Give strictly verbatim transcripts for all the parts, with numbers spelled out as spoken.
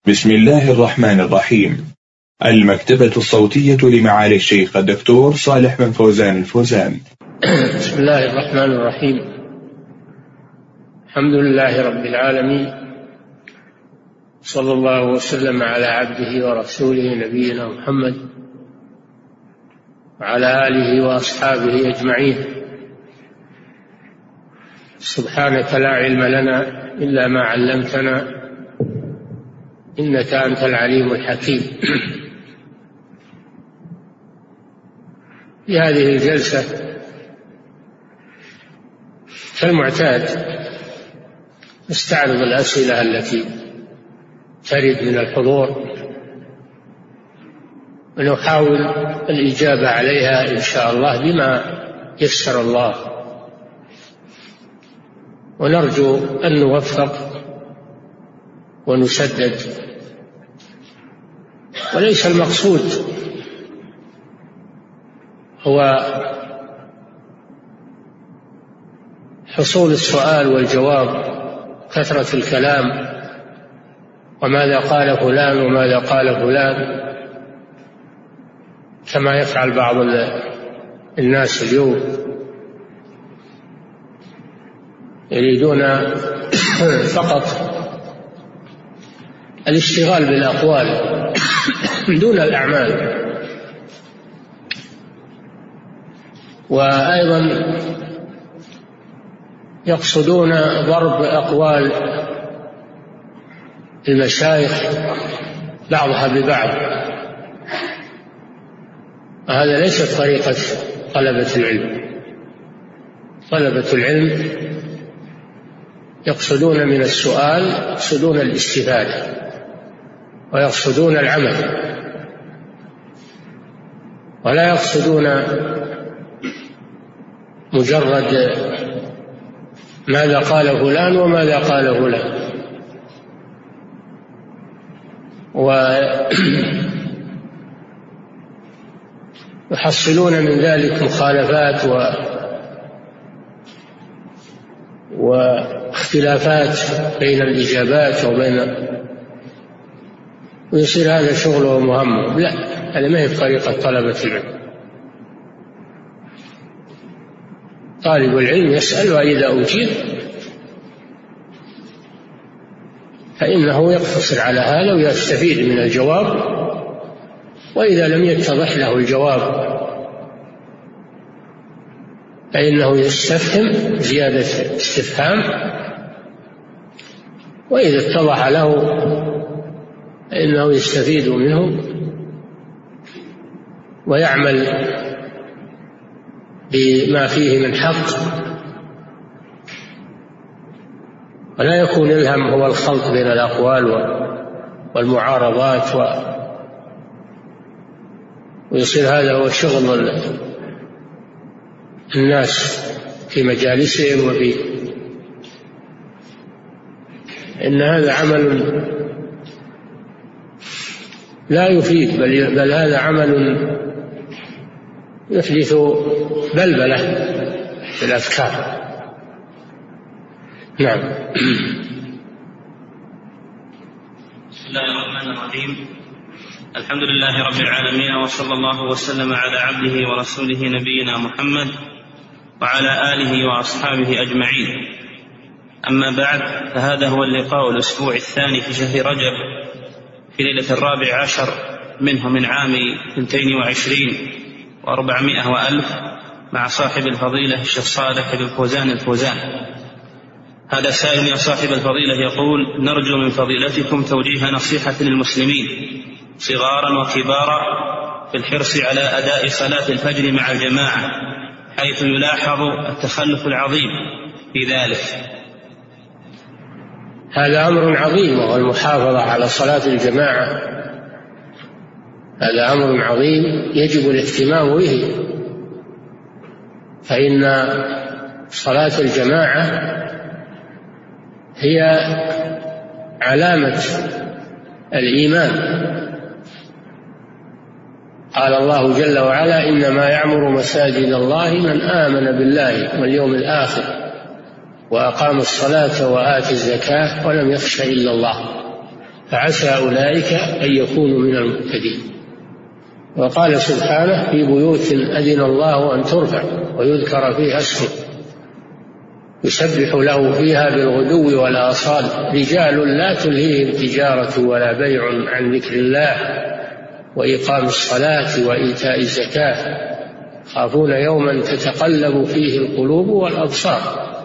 بسم الله الرحمن الرحيم. المكتبة الصوتية لمعالي الشيخ الدكتور صالح بن فوزان الفوزان. بسم الله الرحمن الرحيم. الحمد لله رب العالمين، صلى الله وسلم على عبده ورسوله نبينا محمد وعلى آله وأصحابه أجمعين. سبحانك لا علم لنا إلا ما علمتنا إنك أنت العليم الحكيم. في هذه الجلسة كالمعتاد نستعرض الأسئلة التي ترد من الحضور ونحاول الإجابة عليها إن شاء الله بما يسر الله، ونرجو أن نوفق ونسدد. وليس المقصود هو حصول السؤال والجواب، كثرة الكلام وماذا قال فلان وماذا قال فلان كما يفعل بعض الناس اليوم، يريدون فقط الاشتغال بالأقوال دون الأعمال. وأيضا يقصدون ضرب أقوال المشايخ بعضها ببعض، وهذا ليست طريقة طلبة العلم. طلبة العلم يقصدون من السؤال يقصدون الاستفادة ويقصدون العمل، ولا يقصدون مجرد ماذا قال فلان وماذا قال فلان، ويحصلون من ذلك مخالفات و واختلافات بين الإجابات وبين، ويصير هذا شغله ومهمه. لا، هذا ما هي بطريقة طلبة العلم. طالب العلم يسأل، وإذا أجيب فإنه يقتصر على هذا ويستفيد من الجواب، وإذا لم يتضح له الجواب فإنه يستفهم زيادة استفهام، وإذا اتضح له فإنه يستفيد منه ويعمل بما فيه من حق، ولا يكون الهم هو الخلط بين الأقوال والمعارضات، و... ويصير هذا هو شغل الناس في مجالسهم وفي إن هذا عمل لا يفيد، بل, بل هذا عمل يحدث بلبلة في الأفكار. نعم. بسم الله الرحمن الرحيم. الحمد لله رب العالمين، وصلى الله وسلم على عبده ورسوله نبينا محمد وعلى آله وأصحابه أجمعين. أما بعد، فهذا هو اللقاء الأسبوع الثاني في شهر رجب في ليلة الرابع عشر منه من عام اثنتين وعشرين وأربعمائة وألف، مع صاحب الفضيلة الشيخ صالح بن فوزان الفوزان. هذا سائل يا صاحب الفضيلة يقول: نرجو من فضيلتكم توجيه نصيحة للمسلمين صغارا وكبارا في الحرص على أداء صلاة الفجر مع الجماعة، حيث يلاحظ التخلف العظيم في ذلك. هذا أمر عظيم، والمحافظة على صلاة الجماعة هذا أمر عظيم يجب الاهتمام به، فإن صلاة الجماعة هي علامة الإيمان. قال الله جل وعلا: إنما يعمر مساجد الله من آمن بالله واليوم الآخر وأقام الصلاة وآتى الزكاة ولم يخش إلا الله. فعسى أولئك أن يكونوا من المهتدين. وقال سبحانه: في بيوت أذن الله أن ترفع ويذكر فيها اسمه يسبح له فيها بالغدو والآصال رجال لا تلهيهم تجارة ولا بيع عن ذكر الله وإقام الصلاة وإيتاء الزكاة يخافون يوما تتقلب فيه القلوب والأبصار.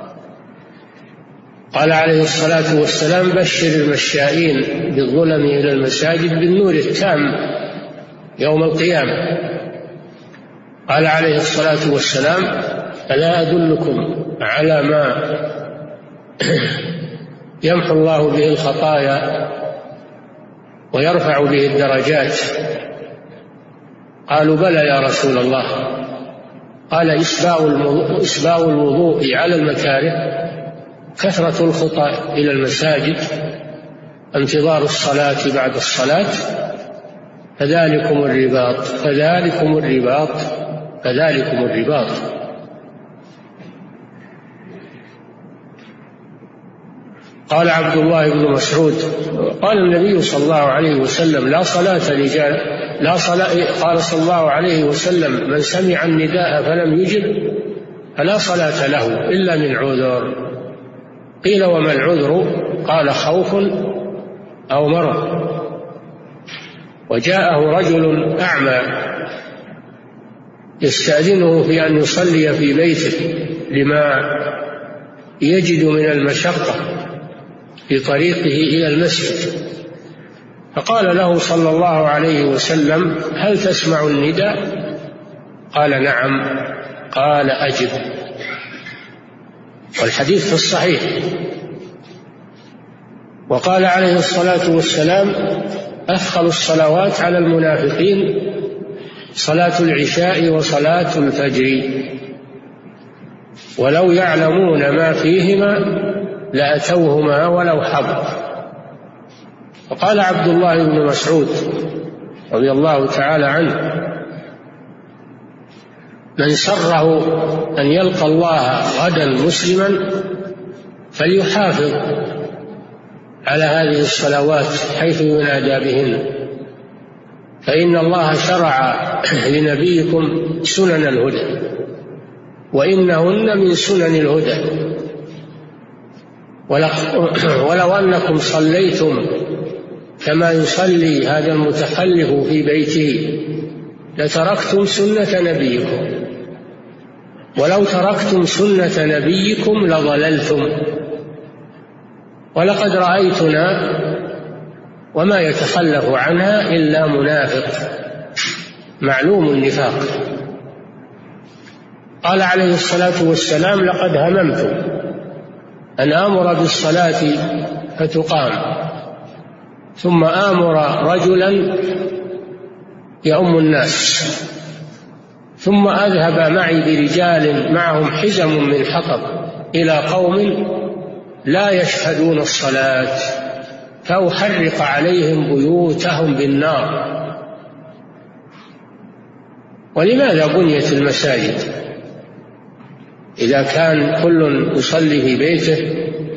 قال عليه الصلاة والسلام: بشر المشائين بالظلم إلى المساجد بالنور التام يوم القيامة. قال عليه الصلاة والسلام: ألا أدلكم على ما يمحو الله به الخطايا ويرفع به الدرجات؟ قالوا: بلى يا رسول الله. قال: إسباغ الوضوء على المكاره، كثرة الخطى إلى المساجد، انتظار الصلاة بعد الصلاة، فذلكم الرباط فذلكم الرباط فذلكم الرباط. قال عبد الله بن مسعود: قال النبي صلى الله عليه وسلم: لا صلاة لجار لا صلاة قال صلى الله عليه وسلم: من سمع النداء فلم يجب فلا صلاة له إلا من عذر. قيل: وما العذر؟ قال: خوف أو مرض. وجاءه رجل أعمى يستأذنه في أن يصلي في بيته لما يجد من المشقة في طريقه إلى المسجد، فقال له صلى الله عليه وسلم: هل تسمع النداء؟ قال: نعم. قال: أجب. والحديث في الصحيح. وقال عليه الصلاة والسلام: أثقل الصلوات على المنافقين صلاة العشاء وصلاة الفجر، ولو يعلمون ما فيهما لأتوهما ولو حضر. وقال عبد الله بن مسعود رضي الله تعالى عنه: من سره أن يلقى الله غدا مسلما فليحافظ على هذه الصلوات حيث ينادى بهن، فإن الله شرع لنبيكم سنن الهدى وإنهن من سنن الهدى. ولو أنكم صليتم كما يصلي هذا المتخلف في بيته لتركتم سنة نبيكم، ولو تركتم سنة نبيكم لضللتم. ولقد رأيتنا وما يتخلف عنها إلا منافق معلوم النفاق. قال عليه الصلاة والسلام: لقد هممت أن آمر بالصلاة فتقام، ثم آمر رجلا يؤم الناس، ثم أذهب معي برجال معهم حزم من حطب إلى قوم لا يشهدون الصلاة فأحرق عليهم بيوتهم بالنار. ولماذا بنيت المساجد إذا كان كل يصلي في بيته؟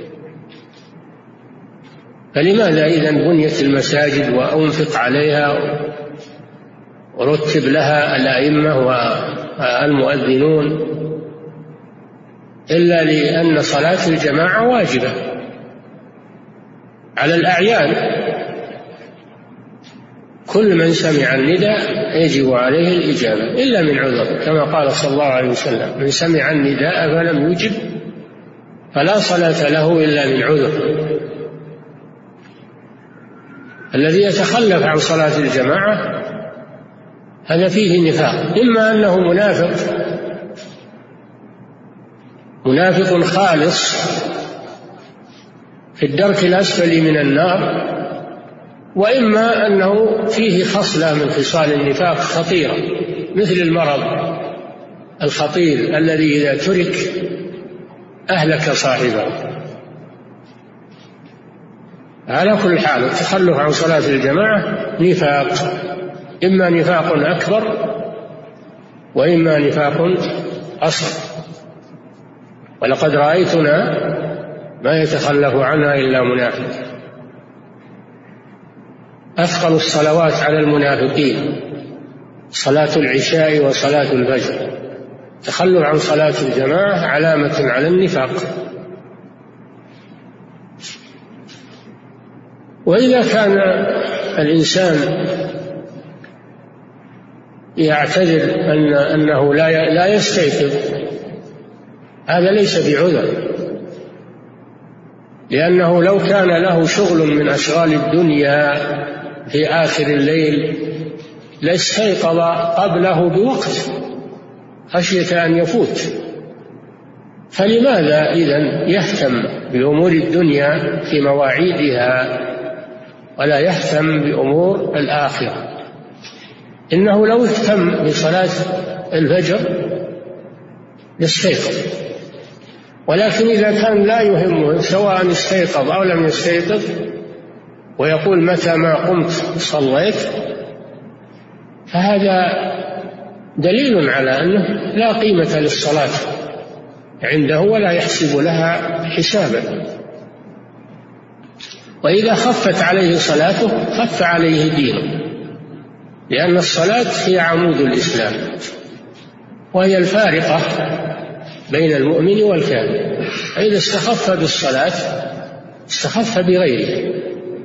فلماذا إذن بنيت المساجد وأنفق عليها ورتب لها الأئمة والمؤذنون إلا لأن صلاة الجماعة واجبة على الأعيان؟ كل من سمع النداء يجب عليه الإجابة إلا من عذر، كما قال صلى الله عليه وسلم: من سمع النداء فلم يجب فلا صلاة له إلا من عذر. الذي يتخلف عن صلاة الجماعة هذا فيه نفاق، إما أنه منافق منافق خالص في الدرك الأسفل من النار، وإما أنه فيه خصلة من خصال النفاق خطيرة مثل المرض الخطير الذي إذا ترك أهلك صاحبه. على كل حال التخلف عن صلاة الجماعة نفاق، إما نفاق أكبر وإما نفاق أصغر. ولقد رأيتنا ما يتخلف عنها إلا منافق. أثقل الصلوات على المنافقين صلاة العشاء وصلاة الفجر. تخلف عن صلاة الجماعة علامة على النفاق. وإذا كان الإنسان يعتذر أن أنه لا لا يستيقظ، هذا ليس بعذر، لأنه لو كان له شغل من أشغال الدنيا في آخر الليل لاستيقظ قبله بوقت خشية أن يفوت. فلماذا إذن يهتم بأمور الدنيا في مواعيدها ولا يهتم بأمور الآخرة؟ إنه لو اهتم بصلاة الفجر يستيقظ، ولكن إذا كان لا يهمه سواء استيقظ أو لم يستيقظ ويقول متى ما قمت صليت، فهذا دليل على أنه لا قيمة للصلاة عنده ولا يحسب لها حسابا. وإذا خفت عليه صلاته خف عليه دينه، لأن الصلاة هي عمود الإسلام وهي الفارقة بين المؤمن والكافر. فإذا استخف بالصلاة استخف بغيره.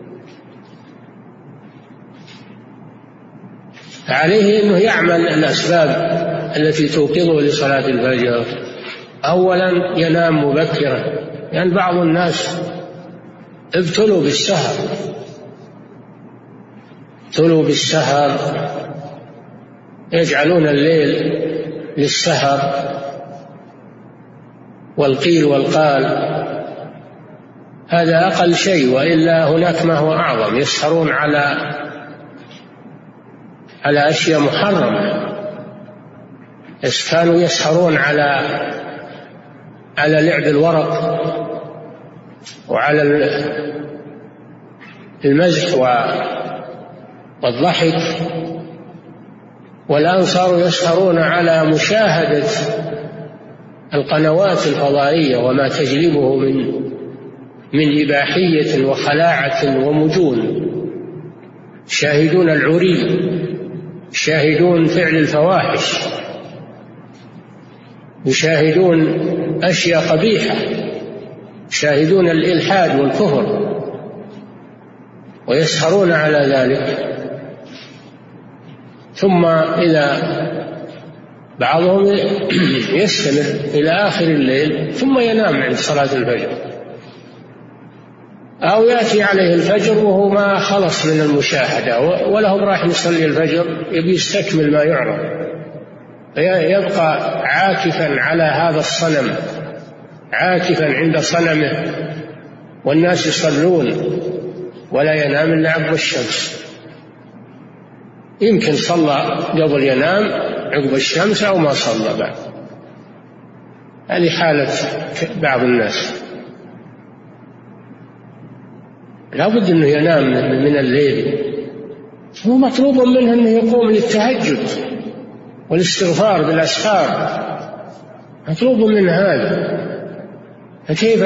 فعليه أنه يعمل الأسباب التي توقظه لصلاة الفجر. أولا ينام مبكرا، لأن يعني بعض الناس ابتلوا بالسهر ابتلوا بالسهر يجعلون الليل للسهر والقيل والقال. هذا أقل شيء، وإلا هناك ما هو أعظم، يسهرون على على أشياء محرمة. كانوا يسهرون على على لعب الورق وعلى المزح والضحك، والآن صاروا يسهرون على مشاهدة القنوات الفضائية وما تجلبه من من إباحية وخلاعة ومجون. شاهدون العري، يشاهدون فعل الفواحش، يشاهدون أشياء قبيحة، يشاهدون الإلحاد والكفر ويسهرون على ذلك. ثم إذا بعضهم يستمر إلى آخر الليل ثم ينام عند صلاة الفجر، أو يأتي عليه الفجر وهو ما خلص من المشاهدة ولا هو راح يصلي الفجر، يبي يستكمل ما يعرف، يبقى عاكفا على هذا الصنم، عاكفا عند صنمه، والناس يصلون ولا ينام إلا عقب الشمس. يمكن صلى قبل ينام عقب الشمس أو ما صلى بعد. هذه حالة بعض الناس. لا بد أنه ينام من الليل، هو مطلوب منه أنه يقوم للتهجد والاستغفار بالأسحار، مطلوب من هذا. فكيف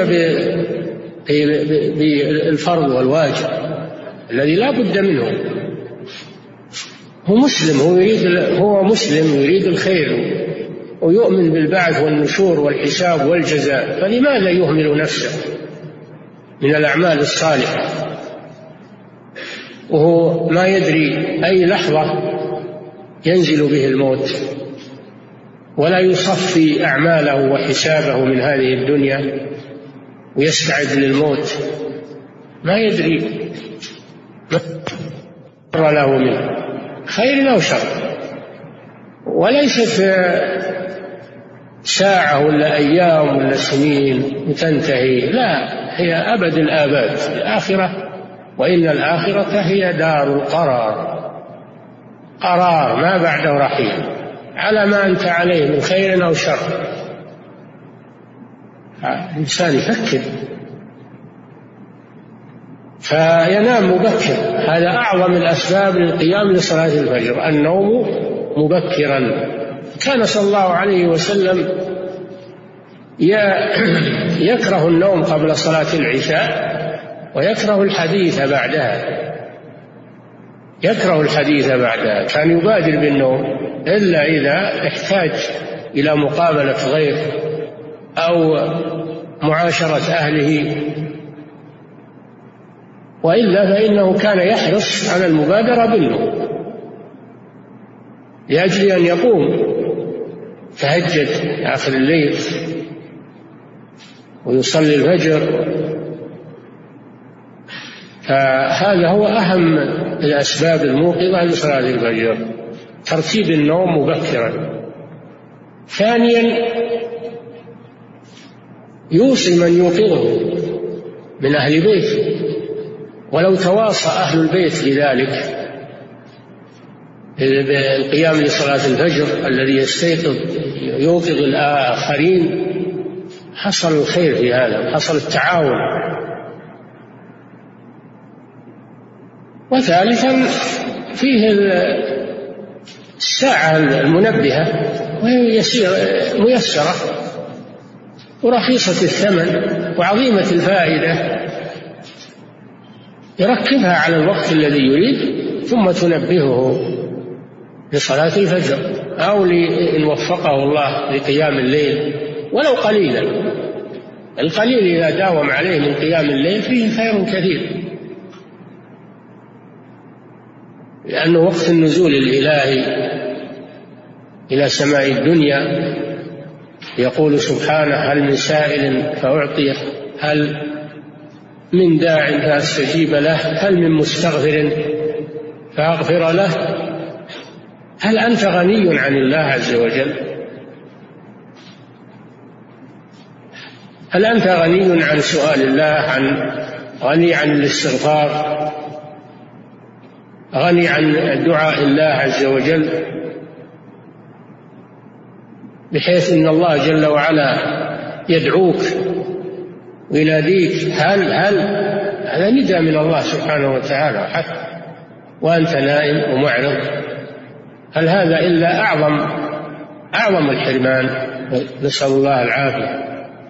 بالفرض والواجب الذي لا بد منه؟ هو مسلم، هو يريد هو مسلم يريد الخير ويؤمن بالبعث والنشور والحساب والجزاء، فلماذا يهمل نفسه من الأعمال الصالحة وهو ما يدري أي لحظة ينزل به الموت، ولا يصفي أعماله وحسابه من هذه الدنيا ويستعد للموت؟ ما يدري ما له منه خير أو شر. وليست ساعة ولا أيام ولا سنين وتنتهي، لا، هي أبد الآباد الآخرة. وإن الآخرة هي دار القرار، قرار ما بعده رحيل، على ما أنت عليه من خير أو شر. الإنسان يفكر فينام مبكر. هذا أعظم الأسباب للقيام لصلاة الفجر، النوم مبكرا. كان صلى الله عليه وسلم يكره النوم قبل صلاة العشاء ويكره الحديث بعدها، يكره الحديث بعدها، كان يبادر بالنوم إلا إذا احتاج إلى مقابلة غيره أو معاشرة أهله، وإلا فإنه كان يحرص على المبادرة بالنوم لأجل أن يقوم تهجد آخر الليل ويصلي الفجر. فهذا هو أهم الأسباب الموقظة لصلاة الفجر، ترتيب النوم مبكرا. ثانيا يوصي من يوقظه من أهل بيته، ولو تواصى أهل البيت بذلك بالقيام لصلاة الفجر الذي يستيقظ يوقظ الآخرين، حصل الخير في هذا، حصل التعاون. وثالثا فيه الساعة المنبهة، وهي ميسرة ورخيصة الثمن وعظيمة الفائدة، يركبها على الوقت الذي يريد ثم تنبهه لصلاة الفجر، أو إن وفقه الله لقيام الليل ولو قليلا. القليل إذا داوم عليه من قيام الليل فيه خير كثير، لأنه وقت النزول الإلهي إلى سماء الدنيا يقول سبحانه: هل من سائل فأعطيه، هل من داع فأستجيب له، هل من مستغفر فأغفر له. هل أنت غني عن الله عز وجل؟ هل أنت غني عن سؤال الله، عن غني عن الاستغفار، غني عن دعاء الله عز وجل، بحيث إن الله جل وعلا يدعوك ويناديك؟ هل هل هذا نداء من الله سبحانه وتعالى حتى وأنت نائم ومعرض. هل هذا إلا أعظم أعظم الحرمان، نسأل الله العافية.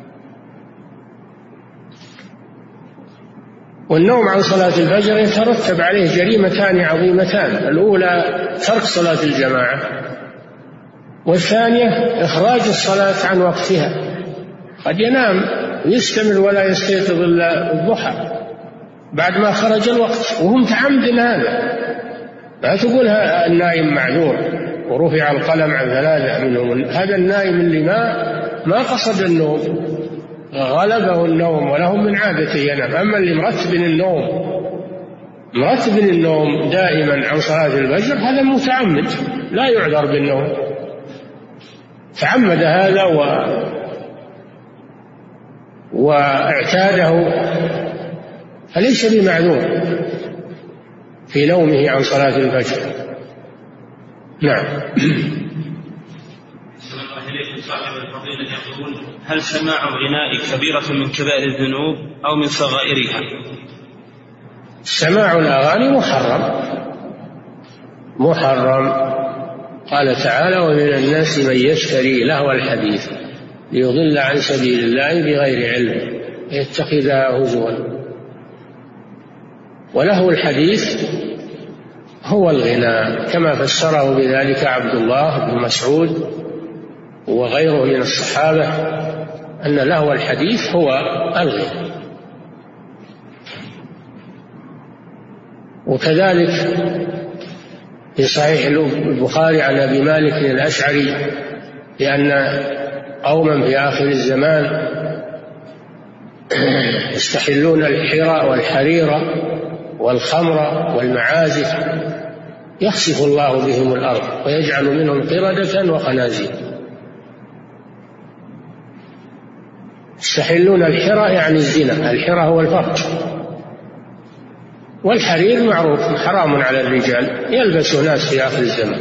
والنوم عن صلاة الفجر يترتب عليه جريمتان عظيمتان: الأولى ترك صلاة الجماعة، والثانية إخراج الصلاة عن وقتها. قد ينام ويستمر ولا يستيقظ إلا الضحى بعد ما خرج الوقت وهم متعمد هذا. لا تقول النائم معذور ورفع القلم عن ثلاثة منهم، هذا النائم اللي ما ما قصد النوم، غلبه النوم ولهم من عادته ينام. أما اللي مرتب النوم مرتب النوم دائما عن صلاة الفجر هذا متعمد لا يعذر بالنوم، تعمد هذا و واعتاده، فليس بمعذور في نومه عن صلاة الفجر. نعم. صاحب الفضيلة يقول: هل سماع الغناء كبيرة من كبائر الذنوب أو من صغائرها؟ سماع الأغاني محرم محرم قال تعالى: ومن الناس من يشتري لهو الحديث ليضل عن سبيل الله بغير علم يتخذها هزوا. ولهو الحديث هو الغناء، كما فسره بذلك عبد الله بن مسعود وغيره من الصحابة، أن لهو الحديث هو الغناء. وكذلك في صحيح البخاري عن أبي مالك الأشعري لأن قوما في آخر الزمان يستحلون الحرى والحرير والخمر والمعازف يخسف الله بهم الأرض ويجعل منهم قردة وخنازير. يستحلون الحرى يعني الزنا، الحرى هو الفرج، والحرير معروف حرام على الرجال يلبسه ناس في آخر الزمان،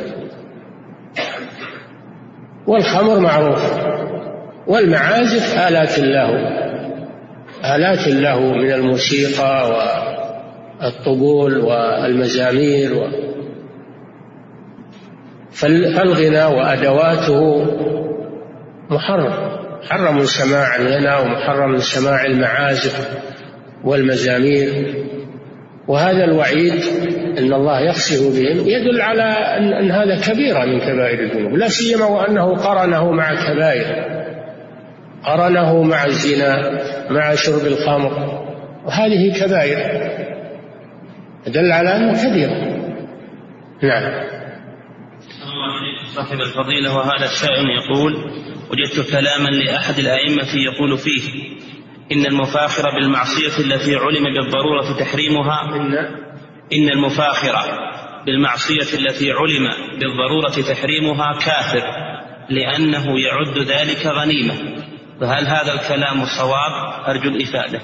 والخمر معروف، والمعازف آلات الله آلات الله من الموسيقى والطبول والمزامير و... فالغناء وأدواته محرم، حرم سماع الغناء ومحرم سماع المعازف والمزامير. وهذا الوعيد أن الله يخسف بهم يدل على أن, أن هذا كبيرة من كبائر الذنوب، لا سيما وأنه قرنه مع كبائر، قرنه مع الزنا، مع شرب الخمر، وهذه كبائر دل على أنه كبير. نعم. صاحب الفضيلة وهذا السائل يقول: وجدت كلاما لأحد الأئمة يقول فيه إن المفاخر بالمعصية التي علم بالضرورة تحريمها إن المفاخر بالمعصية التي علم بالضرورة تحريمها كافر لأنه يعد ذلك غنيمة، فهل هذا الكلام صواب؟ أرجو الإفادة.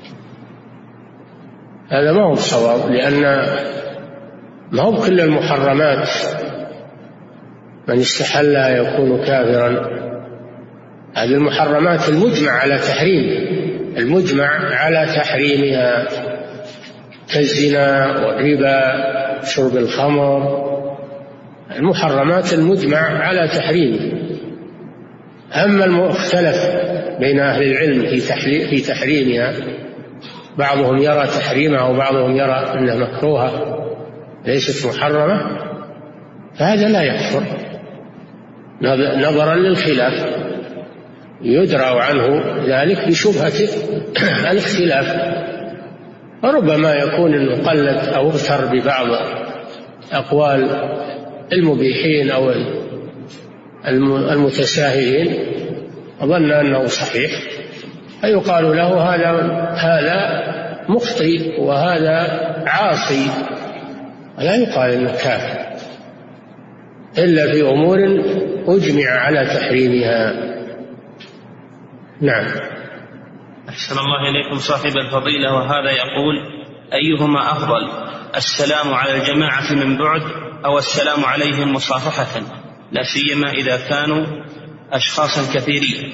هذا ما هو صواب، لأن ما هو كل المحرمات من استحلها يكون كافرا. هذه المحرمات المجمع على تحريم المجمع على تحريمها كالزنا والربا، شرب الخمر، المحرمات المجمع على تحريمها. أما المختلف بين أهل العلم في تحريمها، بعضهم يرى تحريمها وبعضهم يرى أنها مكروهة ليست محرمة، فهذا لا يكفر نظرا للخلاف، يدرى عنه ذلك بشبهة الاختلاف، وربما يكون أنه قلد أو اغتر ببعض أقوال المبيحين أو المتساهلين وظن أنه صحيح، فيقال له هذا هذا مخطئ وهذا عاصي، لا يقال أنه كافر إلا في أمور أجمع على تحريمها. نعم. أحسن الله إليكم صاحب الفضيلة وهذا يقول: أيهما أفضل، السلام على الجماعة من بعد أو السلام عليهم مصافحة، لا سيما إذا كانوا أشخاصا كثيرين؟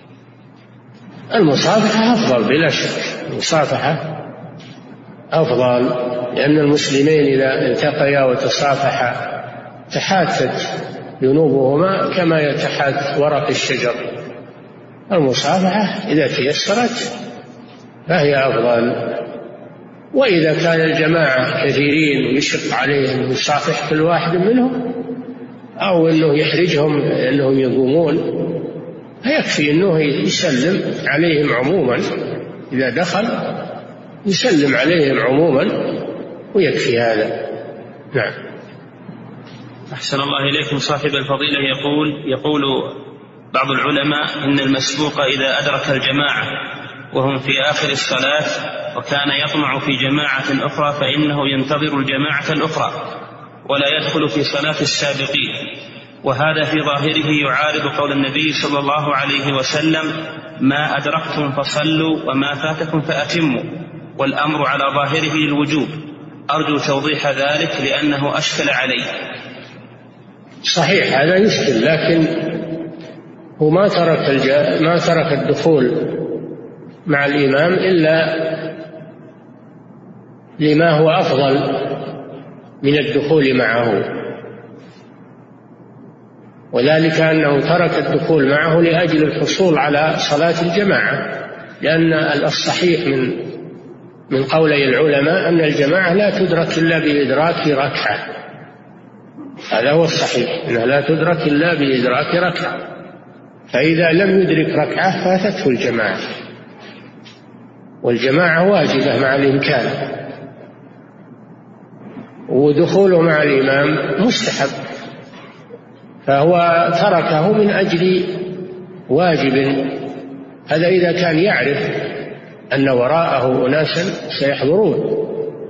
المصافحة أفضل بلا شك، المصافحة أفضل، لأن المسلمين إذا التقيا وتصافحا تحاتت ذنوبهما كما يتحات ورق الشجر. المصافحة إذا تيسرت فهي أفضل، وإذا كان الجماعة كثيرين ويشق عليهم يصافح كل واحد منهم أو أنه يحرجهم أنهم يقومون، فيكفي أنه يسلم عليهم عموما، إذا دخل يسلم عليهم عموما ويكفي هذا. نعم. أحسن الله إليكم صاحب الفضيلة يقول يقول بعض العلماء إن المسبوق إذا أدرك الجماعة وهم في آخر الصلاة وكان يطمع في جماعة أخرى فإنه ينتظر الجماعة الأخرى ولا يدخل في صلاة السابقين، وهذا في ظاهره يعارض قول النبي صلى الله عليه وسلم: ما أدركتم فصلوا وما فاتكم فأتموا، والأمر على ظاهره الوجوب. أرجو توضيح ذلك لأنه أشكل علي. صحيح هذا يشكل، لكن هو ما ترك الج... ما ترك الدخول مع الإمام إلا لما هو أفضل من الدخول معه، وذلك أنه ترك الدخول معه لأجل الحصول على صلاة الجماعة، لأن الصحيح من من قولي العلماء أن الجماعة لا تدرك إلا بإدراك ركعة، هذا هو الصحيح، أنها لا تدرك إلا بإدراك ركعة، فإذا لم يدرك ركعة فاتته الجماعة، والجماعة واجبة مع الإمكان، ودخوله مع الإمام مستحب، فهو تركه من أجل واجب، هذا إذا كان يعرف أن وراءه أناسا سيحضرون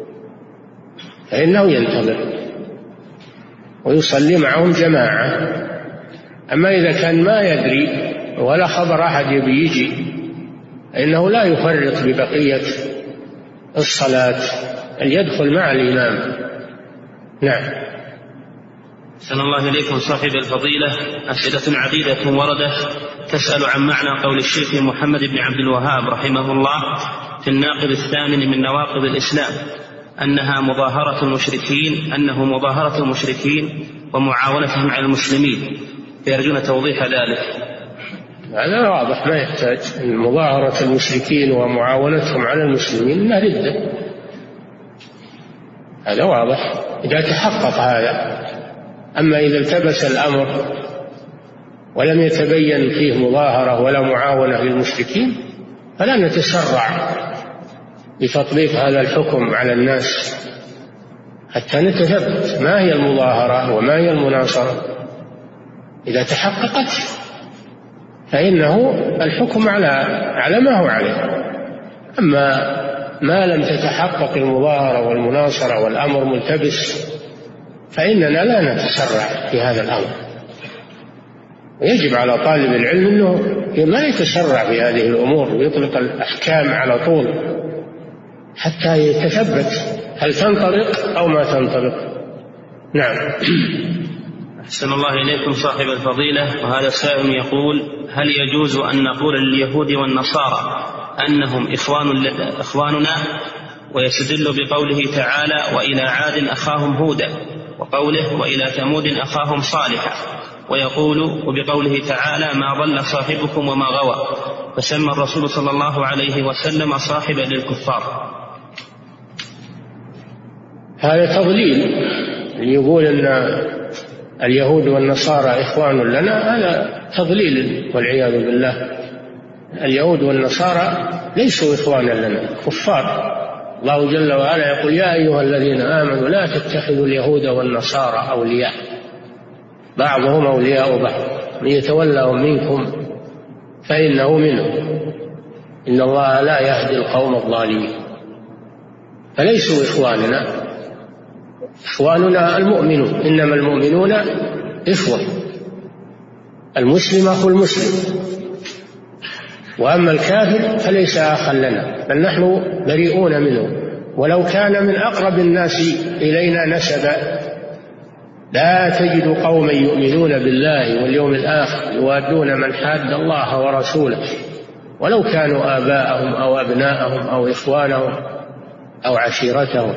فإنه ينتظر ويصلي معهم جماعة. أما إذا كان ما يدري ولا خبر أحد يبي يجي فإنه لا يفرط ببقية الصلاة، أن يدخل مع الإمام. نعم. أحسن الله إليكم صاحب الفضيلة، أسئلة عديدة وردت تسأل عن معنى قول الشيخ محمد بن عبد الوهاب رحمه الله في الناقض الثامن من نواقض الإسلام أنها مظاهرة المشركين أنه مظاهرة المشركين ومعاونتهم على المسلمين، فيرجون توضيح ذلك. هذا واضح ما يحتاج، مظاهرة المشركين ومعاونتهم على المسلمين إنها ردة، هذا واضح إذا تحقق هذا. أما إذا التبس الأمر ولم يتبين فيه مظاهرة ولا معاونة للمشركين فلا نتسرع بتطبيق هذا الحكم على الناس حتى نتثبت ما هي المظاهرة وما هي المناصرة. إذا تحققت فإنه الحكم على على ما هو عليه. أما ما لم تتحقق المظاهرة والمناصرة والأمر ملتبس فإننا لا نتسرع في هذا الأمر. ويجب على طالب العلم أنه ما يتسرع في هذه الأمور ويطلق الأحكام على طول حتى يتثبت هل تنطبق أو ما تنطبق. نعم. أحسن الله إليكم صاحب الفضيلة. وهذا سائل يقول: هل يجوز أن نقول لليهود والنصارى أنهم إخوان إخواننا، ويستدل بقوله تعالى: وإلى عاد أخاهم هودا، وقوله: وإلى ثمود أخاهم صالحا، ويقول وبقوله تعالى: ما ضل صاحبكم وما غوى، فسمى الرسول صلى الله عليه وسلم صاحبا للكفار. هذا تضليل. يقول أن اليهود والنصارى إخوان لنا، هذا تضليل والعياذ بالله. اليهود والنصارى ليسوا إخوانا لنا، كفار. الله جل وعلا يقول: يا أيها الذين آمنوا لا تتخذوا اليهود والنصارى أولياء بعضهم أولياء بعض من يتولهم منكم فإنه منهم إن الله لا يهدي القوم الظالمين. فليسوا إخواننا. إخواننا المؤمنون، إنما المؤمنون إخوة. المسلم أخو المسلم، وأما الكافر فليس أخا لنا، بل نحن بريئون منه ولو كان من أقرب الناس إلينا نسبا. لا تجد قوما يؤمنون بالله واليوم الآخر يوادون من حاد الله ورسوله ولو كانوا آباءهم أو أبناءهم أو إخوانهم أو عشيرتهم.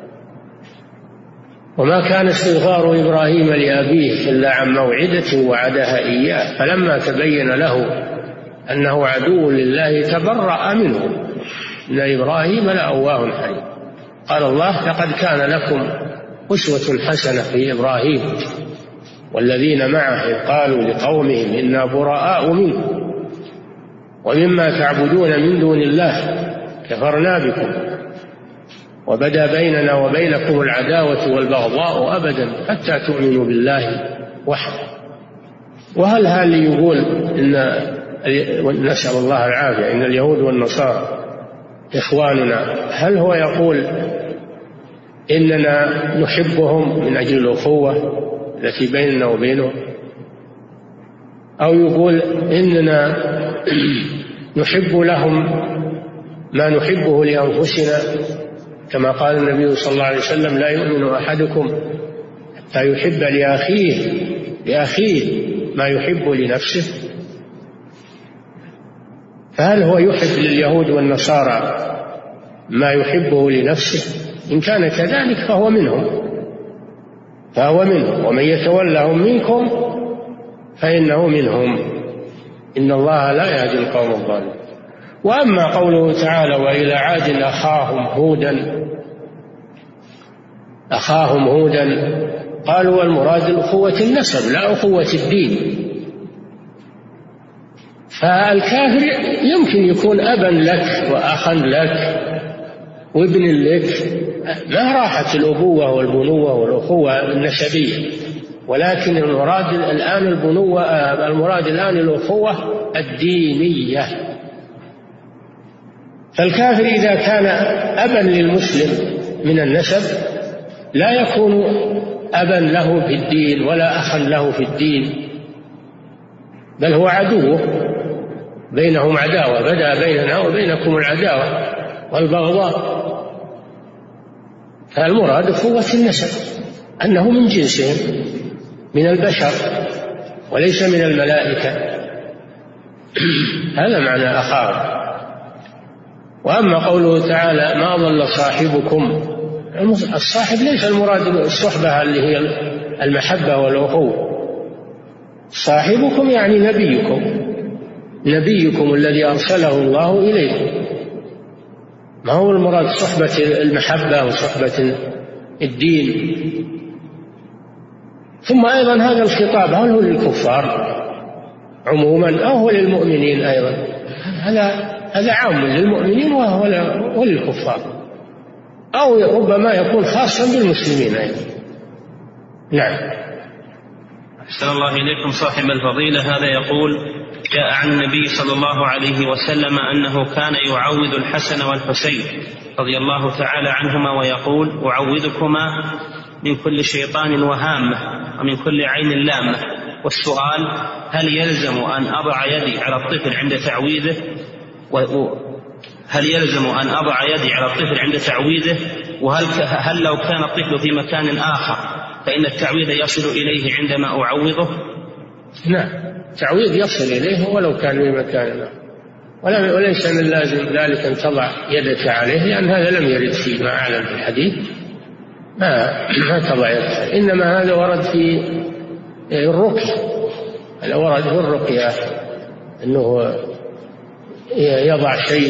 وما كان استغفار إبراهيم لأبيه إلا عن موعدة وعدها إياه فلما تبين له أنه عدو لله تبرأ منه إن إبراهيم لأواه حليم. قال الله: لقد كان لكم أسوة حسنة في إبراهيم والذين معه إذ قالوا لقومهم إنا براء منكم ومما تعبدون من دون الله كفرنا بكم وبدا بيننا وبينكم العداوة والبغضاء أبدا حتى تؤمنوا بالله وحده. وهل هل يقول إن نسأل الله العافية إن اليهود والنصارى إخواننا، هل هو يقول إننا نحبهم من أجل الأخوة التي بيننا وبينهم، أو يقول إننا نحب لهم ما نحبه لأنفسنا كما قال النبي صلى الله عليه وسلم: لا يؤمن أحدكم حتى يحب لأخيه لأخيه ما يحب لنفسه. فهل هو يحب لليهود والنصارى ما يحبه لنفسه؟ إن كان كذلك فهو منهم فهو منهم ومن يتولهم منكم فإنه منهم إن الله لا يهدي القوم الظالمين. وأما قوله تعالى: وإلى عاد أخاهم هودا أخاهم هودا قالوا والمراد أخوة النسب لا أخوة الدين. فالكافر يمكن يكون أبا لك وأخا لك وابن لك، ما راحت الأبوة والبنوة والأخوة النسبية، ولكن المراد الآن البنوة، المراد الآن الأخوة الدينية. فالكافر إذا كان أبا للمسلم من النسب لا يكون أبا له في الدين ولا أخا له في الدين، بل هو عدوه، بينهم عداوة، بدأ بيننا وبينكم العداوة والبغضاء. فالمراد أخوة النسب أنه من جنسهم من البشر وليس من الملائكة. هذا معنى أخاه. وأما قوله تعالى: ما ضل صاحبكم، الصاحب ليس المراد الصحبة اللي هي المحبة والأخوة. صاحبكم يعني نبيكم، نبيكم الذي أرسله الله إليكم، ما هو المراد صحبة المحبة وصحبة الدين. ثم أيضا هذا الخطاب هل هو للكفار عموما أو هو للمؤمنين أيضا؟ هذا هذا عام للمؤمنين وللكفار، أو ربما يكون خاصا بالمسلمين أيضا. نعم. أحسن الله إليكم صاحب الفضيلة. هذا يقول: جاء عن النبي صلى الله عليه وسلم أنه كان يعوذ الحسن والحسين رضي الله تعالى عنهما ويقول: أعوذكما من كل شيطان وهامة ومن كل عين لامة. والسؤال: هل يلزم أن أضع يدي على الطفل عند تعويذه هل يلزم أن أضع يدي على الطفل عند تعويذه وهل هل لو كان الطفل في مكان آخر فإن التعويذ يصل إليه عندما أعوذه؟ نعم، التعويذ يصل إليه ولو كان في مكان آخر، وليس من لازم ذلك أن تضع يدك عليه، لأن هذا لم يرد فيما أعلم في الحديث. ما ما تضع يدك، إنما هذا ورد في الرقية، هذا ورد في الرقية أنه يضع شيء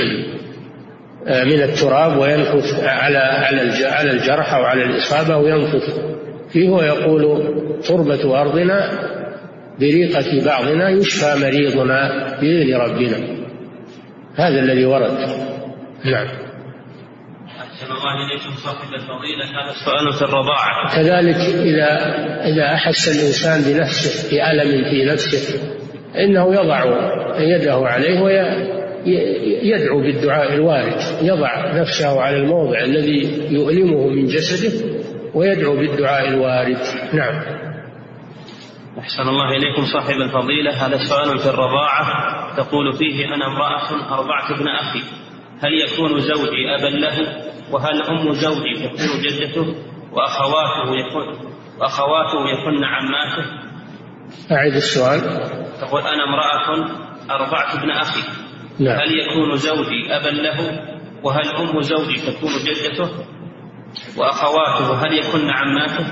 من التراب وينفث على على الجرح أو على الإصابة وينفث فيه ويقول: تربة أرضنا بريقة بعضنا يشفى مريضنا بإذن ربنا. هذا الذي ورد. نعم. أحسن الله إليكم صاحب الفضيلة. هذا السؤال في الرضاعة. كذلك إذا إذا أحس الإنسان بنفسه بألم في نفسه إنه يضع يده عليه ويدعو بالدعاء الوارد، يضع نفسه على الموضع الذي يؤلمه من جسده ويدعو بالدعاء الوارد. نعم. أحسن الله إليكم صاحب الفضيلة. هذا سؤال في الرضاعة، تقول فيه: أنا امرأة أرضعت ابن أخي، هل يكون زوجي أبا له؟ وهل أم زوجي تكون جدته؟ وأخواته يكون وأخواته يكن عماته؟ أعيد السؤال. تقول: أنا امرأة أرضعت ابن أخي، نعم. هل يكون زوجي أبا له؟ وهل أم زوجي تكون جدته؟ وأخواته هل يكن عماته؟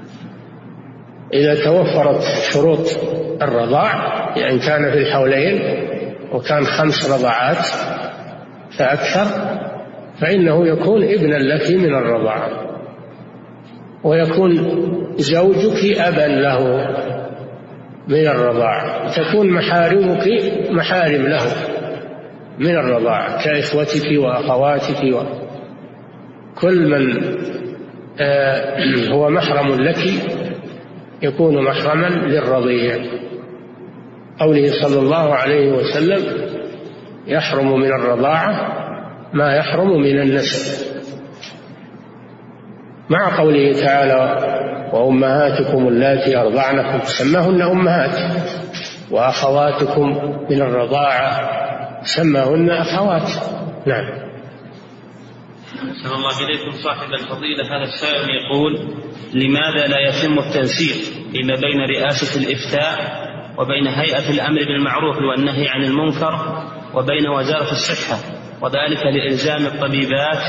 إذا توفرت شروط الرضاع، يعني كان في الحولين وكان خمس رضعات فأكثر، فإنه يكون ابنا لك من الرضاعة، ويكون زوجك أبا له من الرضاعة، تكون محارمك محارم له من الرضاعة كإخوتك وأخواتك وكل من هو محرم لك يكون محرما للرضيع. قوله صلى الله عليه وسلم: يحرم من الرضاعة ما يحرم من النسب، مع قوله تعالى: وأمهاتكم اللاتي أرضعنكم، سماهن أمهات، وأخواتكم من الرضاعة سماهن أخوات. نعم. أحسن الله إليكم صاحب الفضيلة. هذا السائل يقول: لماذا لا يتم التنسيق فيما بين رئاسة الإفتاء وبين هيئة الأمر بالمعروف والنهي عن المنكر وبين وزارة الصحة، وذلك لإلزام الطبيبات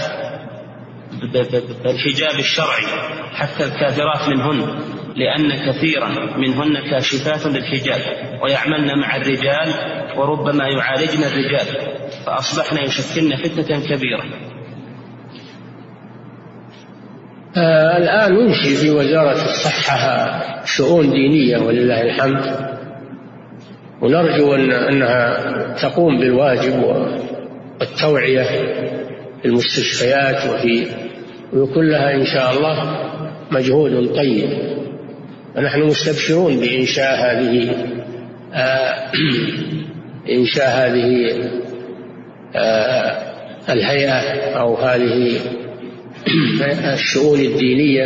بالحجاب الشرعي حتى الكافرات منهن، لأن كثيرا منهن كاشفات للحجاب ويعملن مع الرجال وربما يعالجن الرجال، فأصبحن يشكلن فتنة كبيرة. آه الآن ينشئ في وزارة الصحة شؤون دينية ولله الحمد، ونرجو أن أنها تقوم بالواجب والتوعية في المستشفيات وفي ويكون لها إن شاء الله مجهود طيب. ونحن مستبشرون بإنشاء هذه آه إنشاء هذه آه الهيئة أو هذه الشؤون الدينية،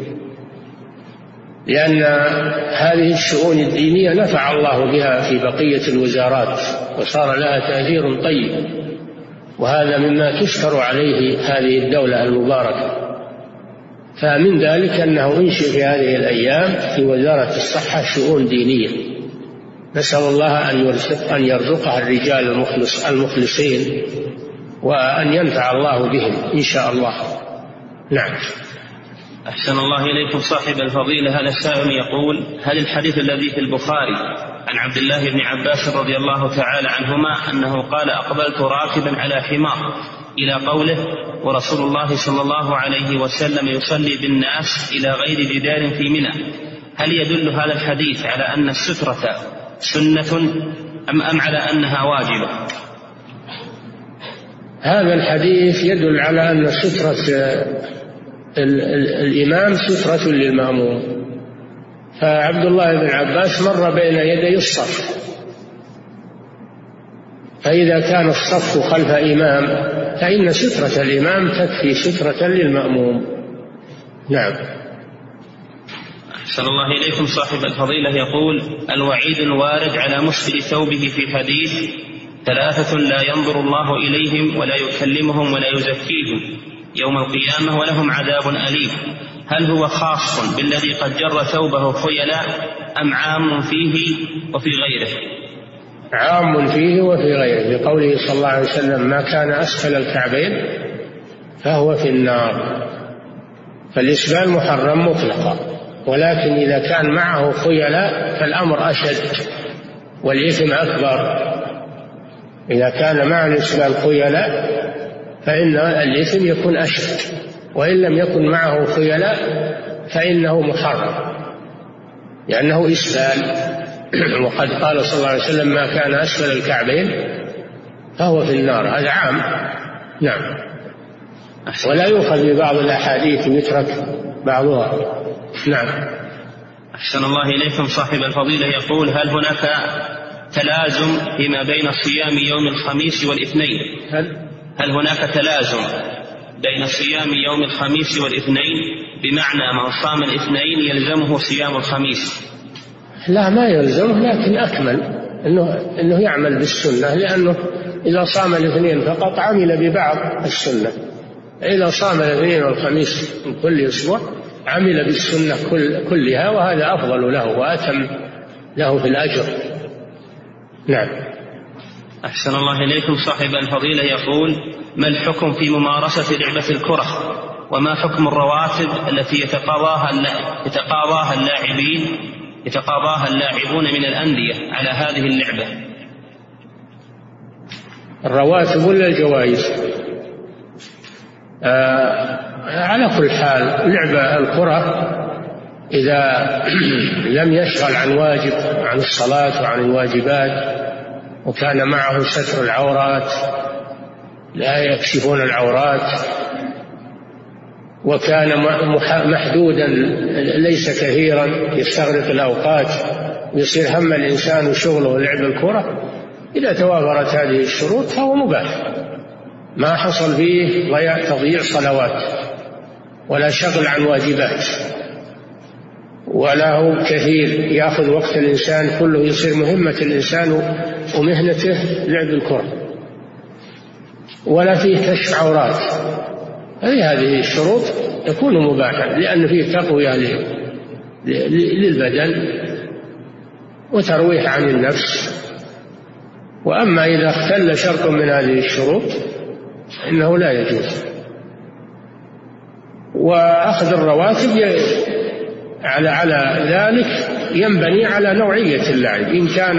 لأن هذه الشؤون الدينية نفع الله بها في بقية الوزارات وصار لها تأثير طيب، وهذا مما تشكر عليه هذه الدولة المباركة. فمن ذلك أنه انشئ في هذه الأيام في وزارة الصحة شؤون دينية، نسأل الله أن يرزق أن يرزقها الرجال المخلص المخلصين وأن ينفع الله بهم إن شاء الله. نعم. أحسن الله إليكم صاحب الفضيلة. هذا السائل يقول: هل الحديث الذي في البخاري عن عبد الله بن عباس رضي الله تعالى عنهما أنه قال: أقبلت راكبا على حمار إلى قوله ورسول الله صلى الله عليه وسلم يصلي بالناس إلى غير جدار في منى، هل يدل هذا الحديث على أن السترة سنة أم أم على أنها واجبة؟ هذا الحديث يدل على أن سترة الإمام سترة للمأموم. فعبد الله بن عباس مر بين يدي الصف، فإذا كان الصف خلف إمام فإن سترة الإمام تكفي سترة للمأموم. نعم. أحسن الله إليكم. صاحب الفضيلة يقول: الوعيد الوارد على مسبل ثوبه في حديث ثلاثة لا ينظر الله إليهم ولا يكلمهم ولا يزكيهم يوم القيامة ولهم عذاب أليم، هل هو خاص بالذي قد جر ثوبه خيلاء أم عام فيه وفي غيره؟ عام فيه وفي غيره، بقوله صلى الله عليه وسلم: ما كان أسفل الكعبين فهو في النار. فالإسبال محرم مطلقا، ولكن إذا كان معه خيلاء فالأمر أشد والإثم أكبر. إذا كان مع الإسبال خيلاء فإن الإثم يكون أشد، وإن لم يكن معه خيلاء فإنه محرم لأنه إسبال. وقد قال صلى الله عليه وسلم: ما كان أسفل الكعبين فهو في النار. هذا عام. نعم. ولا يؤخذ ببعض الأحاديث ويترك بعضها. نعم. أحسن الله إليكم. صاحب الفضيلة يقول: هل هناك تلازم فيما بين صيام يوم الخميس والاثنين؟ هل, هل هناك تلازم بين صيام يوم الخميس والاثنين، بمعنى من صام الاثنين يلزمه صيام الخميس؟ لا، ما يلزمه، لكن أكمل إنه, إنه يعمل بالسنة، لأنه إذا صام الاثنين فقط عمل ببعض السنة، إذا صام الاثنين والخميس من كل أسبوع عمل بالسنة كل كلها، وهذا أفضل له وأتم له في الأجر. نعم. أحسن الله إليكم. صاحب الفضيلة يقول: ما الحكم في ممارسة لعبة الكرة، وما حكم الرواتب التي يتقاضاها يتقاضاها اللاعبين يتقاضاها اللاعبون من الأندية على هذه اللعبة؟ الرواتب ولا الجوائز؟ آه على كل حال، لعبة الكرة إذا لم يشغل عن واجب، عن الصلاة وعن الواجبات، وكان معه ستر العورات لا يكشفون العورات، وكان محدودا ليس كثيرا يستغرق الأوقات ويصير هم الإنسان وشغله لعب الكرة، إذا توافرت هذه الشروط فهو مباح، ما حصل فيه ضياع تضييع صلوات ولا شغل عن واجبات، ولا هو كثير يأخذ وقت الإنسان كله، يصير مهمة الإنسان ومهنته لعب الكرة، ولا فيه كشف عورات. هذه الشروط يكون مباحا، لأن فيه تقوية للبدن وترويح عن النفس. وأما إذا اختل شرط من هذه الشروط إنه لا يجوز. وأخذ الرواتب على على ذلك ينبني على نوعية اللعب، إن كان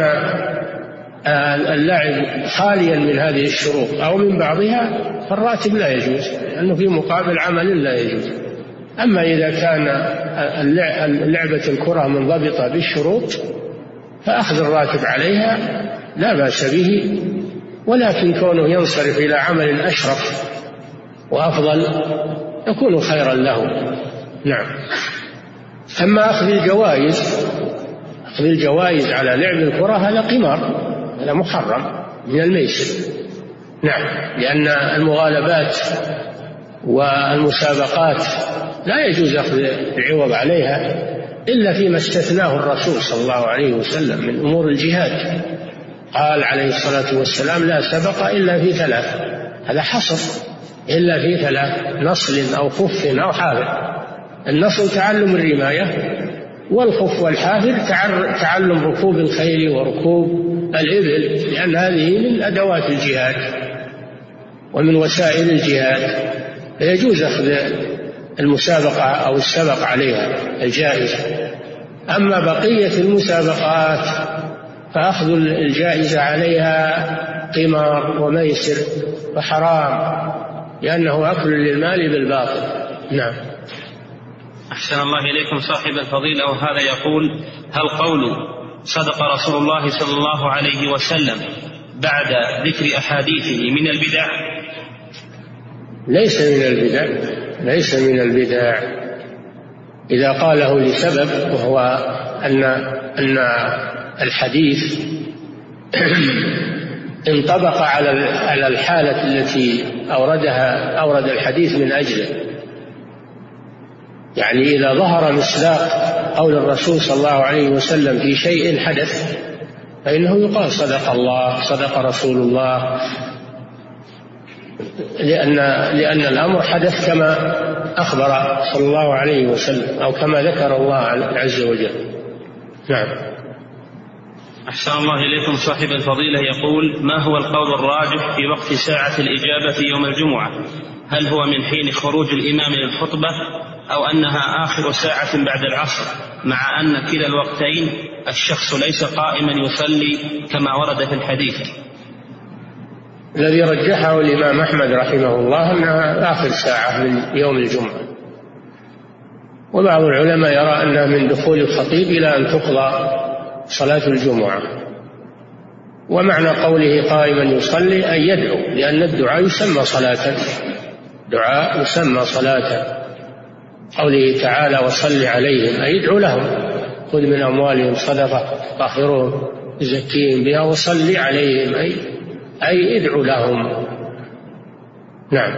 اللعب خاليا من هذه الشروط أو من بعضها فالراتب لا يجوز، لأنه في مقابل عمل لا يجوز. أما إذا كان لعبة الكرة منضبطة بالشروط فأخذ الراتب عليها لا بأس به، ولكن كونه ينصرف إلى عمل أشرف وأفضل يكون خيرا له. نعم. أما أخذ الجوائز أخذ الجوائز على لعب الكرة هذا قمار، هذا محرم من الميسر. نعم. لأن المغالبات والمسابقات لا يجوز أخذ العوض عليها إلا فيما استثناه الرسول صلى الله عليه وسلم من أمور الجهاد. قال عليه الصلاة والسلام: لا سبق إلا في ثلاث، هذا حصر، إلا في ثلاث: نصل أو خف أو حافر. النصل تعلم الرماية، والخف والحافر تعلم ركوب الخيل وركوب الإبل، لأن هذه من أدوات الجهاد ومن وسائل الجهاد، فيجوز أخذ المسابقة أو السبق عليها الجائزة. أما بقية المسابقات فأخذ الجائزة عليها قمار وميسر وحرام، لأنه أكل للمال بالباطل. نعم. أحسن الله إليكم صاحب الفضيلة، وهذا يقول: هل قول صدق رسول الله صلى الله عليه وسلم بعد ذكر أحاديثه من البدع؟ ليس من البدع، ليس من البدع إذا قاله لسبب، وهو أن أن الحديث انطبق على على الحالة التي أوردها أورد الحديث من أجله. يعني إذا ظهر مصداق قول الرسول صلى الله عليه وسلم في شيء حدث فإنه يقال صدق الله، صدق رسول الله، لأن لأن الأمر حدث كما أخبر صلى الله عليه وسلم أو كما ذكر الله عز وجل. نعم. أحسن الله إليكم صاحب الفضيلة يقول: ما هو القول الراجح في وقت ساعة الإجابة يوم الجمعة؟ هل هو من حين خروج الإمام للخطبة أو أنها آخر ساعة بعد العصر، مع أن كلا الوقتين الشخص ليس قائما يصلي كما ورد في الحديث؟ الذي رجحه الإمام أحمد رحمه الله أنها آخر ساعة من يوم الجمعة، وبعض العلماء يرى أنها من دخول الخطيب إلى أن تقضى صلاة الجمعة. ومعنى قوله قائما يصلي أن يدعو، لأن الدعاء يسمى صلاة، دعاء يسمى صلاة. قوله تعالى: وصل عليهم، أي ادعو لهم، خذ من أموالهم صدقة طهرهم زكيهم بها وصل عليهم، أي أي ادعو لهم. نعم.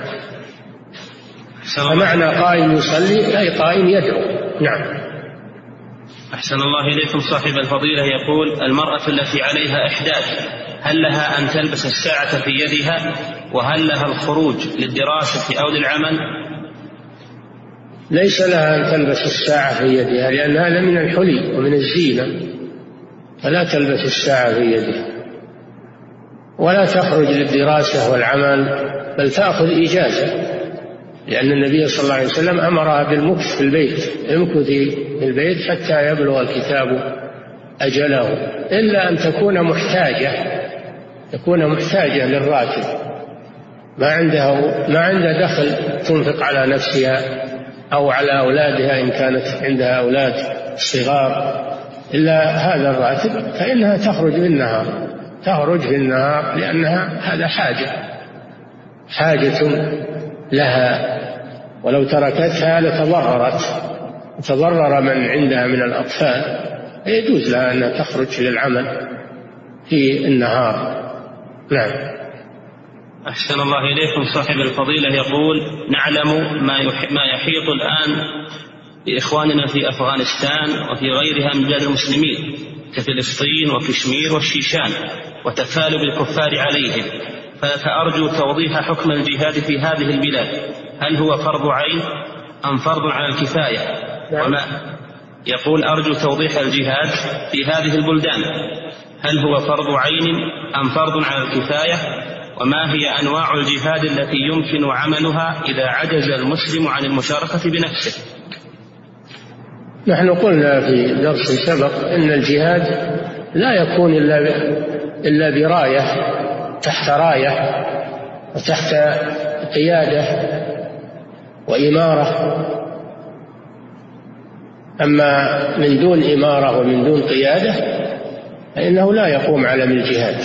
فمعنى قائم يصلي أي قائم يدعو. نعم. أحسن الله إليكم صاحب الفضيلة يقول: المرأة التي عليها إحداث هل لها أن تلبس الساعة في يدها؟ وهل لها الخروج للدراسة أو للعمل؟ ليس لها أن تلبس الساعة في يدها، لأن هذا من الحلي ومن الزينة، فلا تلبس الساعة في يدها، ولا تخرج للدراسة والعمل، بل تأخذ إجازة، لأن النبي صلى الله عليه وسلم أمرها بالمكث في البيت، امكثي في البيت حتى يبلغ الكتاب أجله، إلا أن تكون محتاجة، تكون محتاجة للراتب، ما عندها ما عندها دخل تنفق على نفسها أو على أولادها إن كانت عندها أولاد صغار، إلا هذا الراتب، فإنها تخرج في النهار، تخرج في النهار لأنها هذا حاجة حاجة لها، ولو تركتها لتضررت، تضرر من عندها من الأطفال، يجوز لها أن تخرج للعمل في النهار. نعم. أحسن الله إليكم صاحب الفضيلة يقول: نعلم ما يحيط الآن بإخواننا في أفغانستان وفي غيرها من بلاد المسلمين كفلسطين وكشمير والشيشان وتكالب الكفار عليهم، فأرجو توضيح حكم الجهاد في هذه البلاد، هل هو فرض عين أم فرض على الكفاية؟ وما يقول: أرجو توضيح الجهاد في هذه البلدان، هل هو فرض عين أم فرض على الكفاية؟ وما هي أنواع الجهاد التي يمكن عملها إذا عجز المسلم عن المشاركة بنفسه؟ نحن قلنا في درس سبق إن الجهاد لا يكون إلا إلا براية، تحت راية وتحت قيادة وإمارة، أما من دون إمارة ومن دون قيادة فإنه لا يقوم علم الجهاد.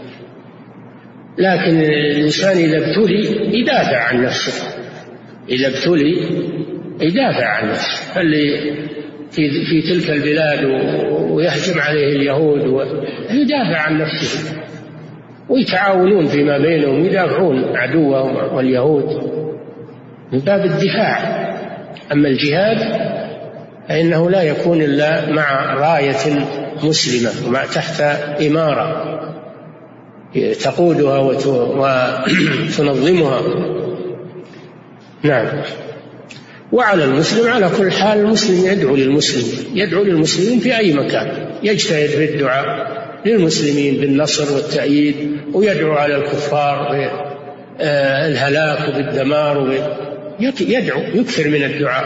لكن الإنسان إذا ابتلي يدافع عن نفسه، إذا ابتلي يدافع عن نفسه، فاللي في, في تلك البلاد ويهجم عليه اليهود ويدافع عن نفسه، ويتعاونون فيما بينهم يدافعون عدوهم واليهود من باب الدفاع. أما الجهاد فإنه لا يكون إلا مع راية مسلمة ومع تحت إمارة تقودها وتنظمها. نعم. وعلى المسلم على كل حال، المسلم يدعو للمسلمين، يدعو للمسلمين في أي مكان، يجتهد في الدعاء للمسلمين بالنصر والتأييد، ويدعو على الكفار بالهلاك وبالدمار، يدعو يكثر من الدعاء،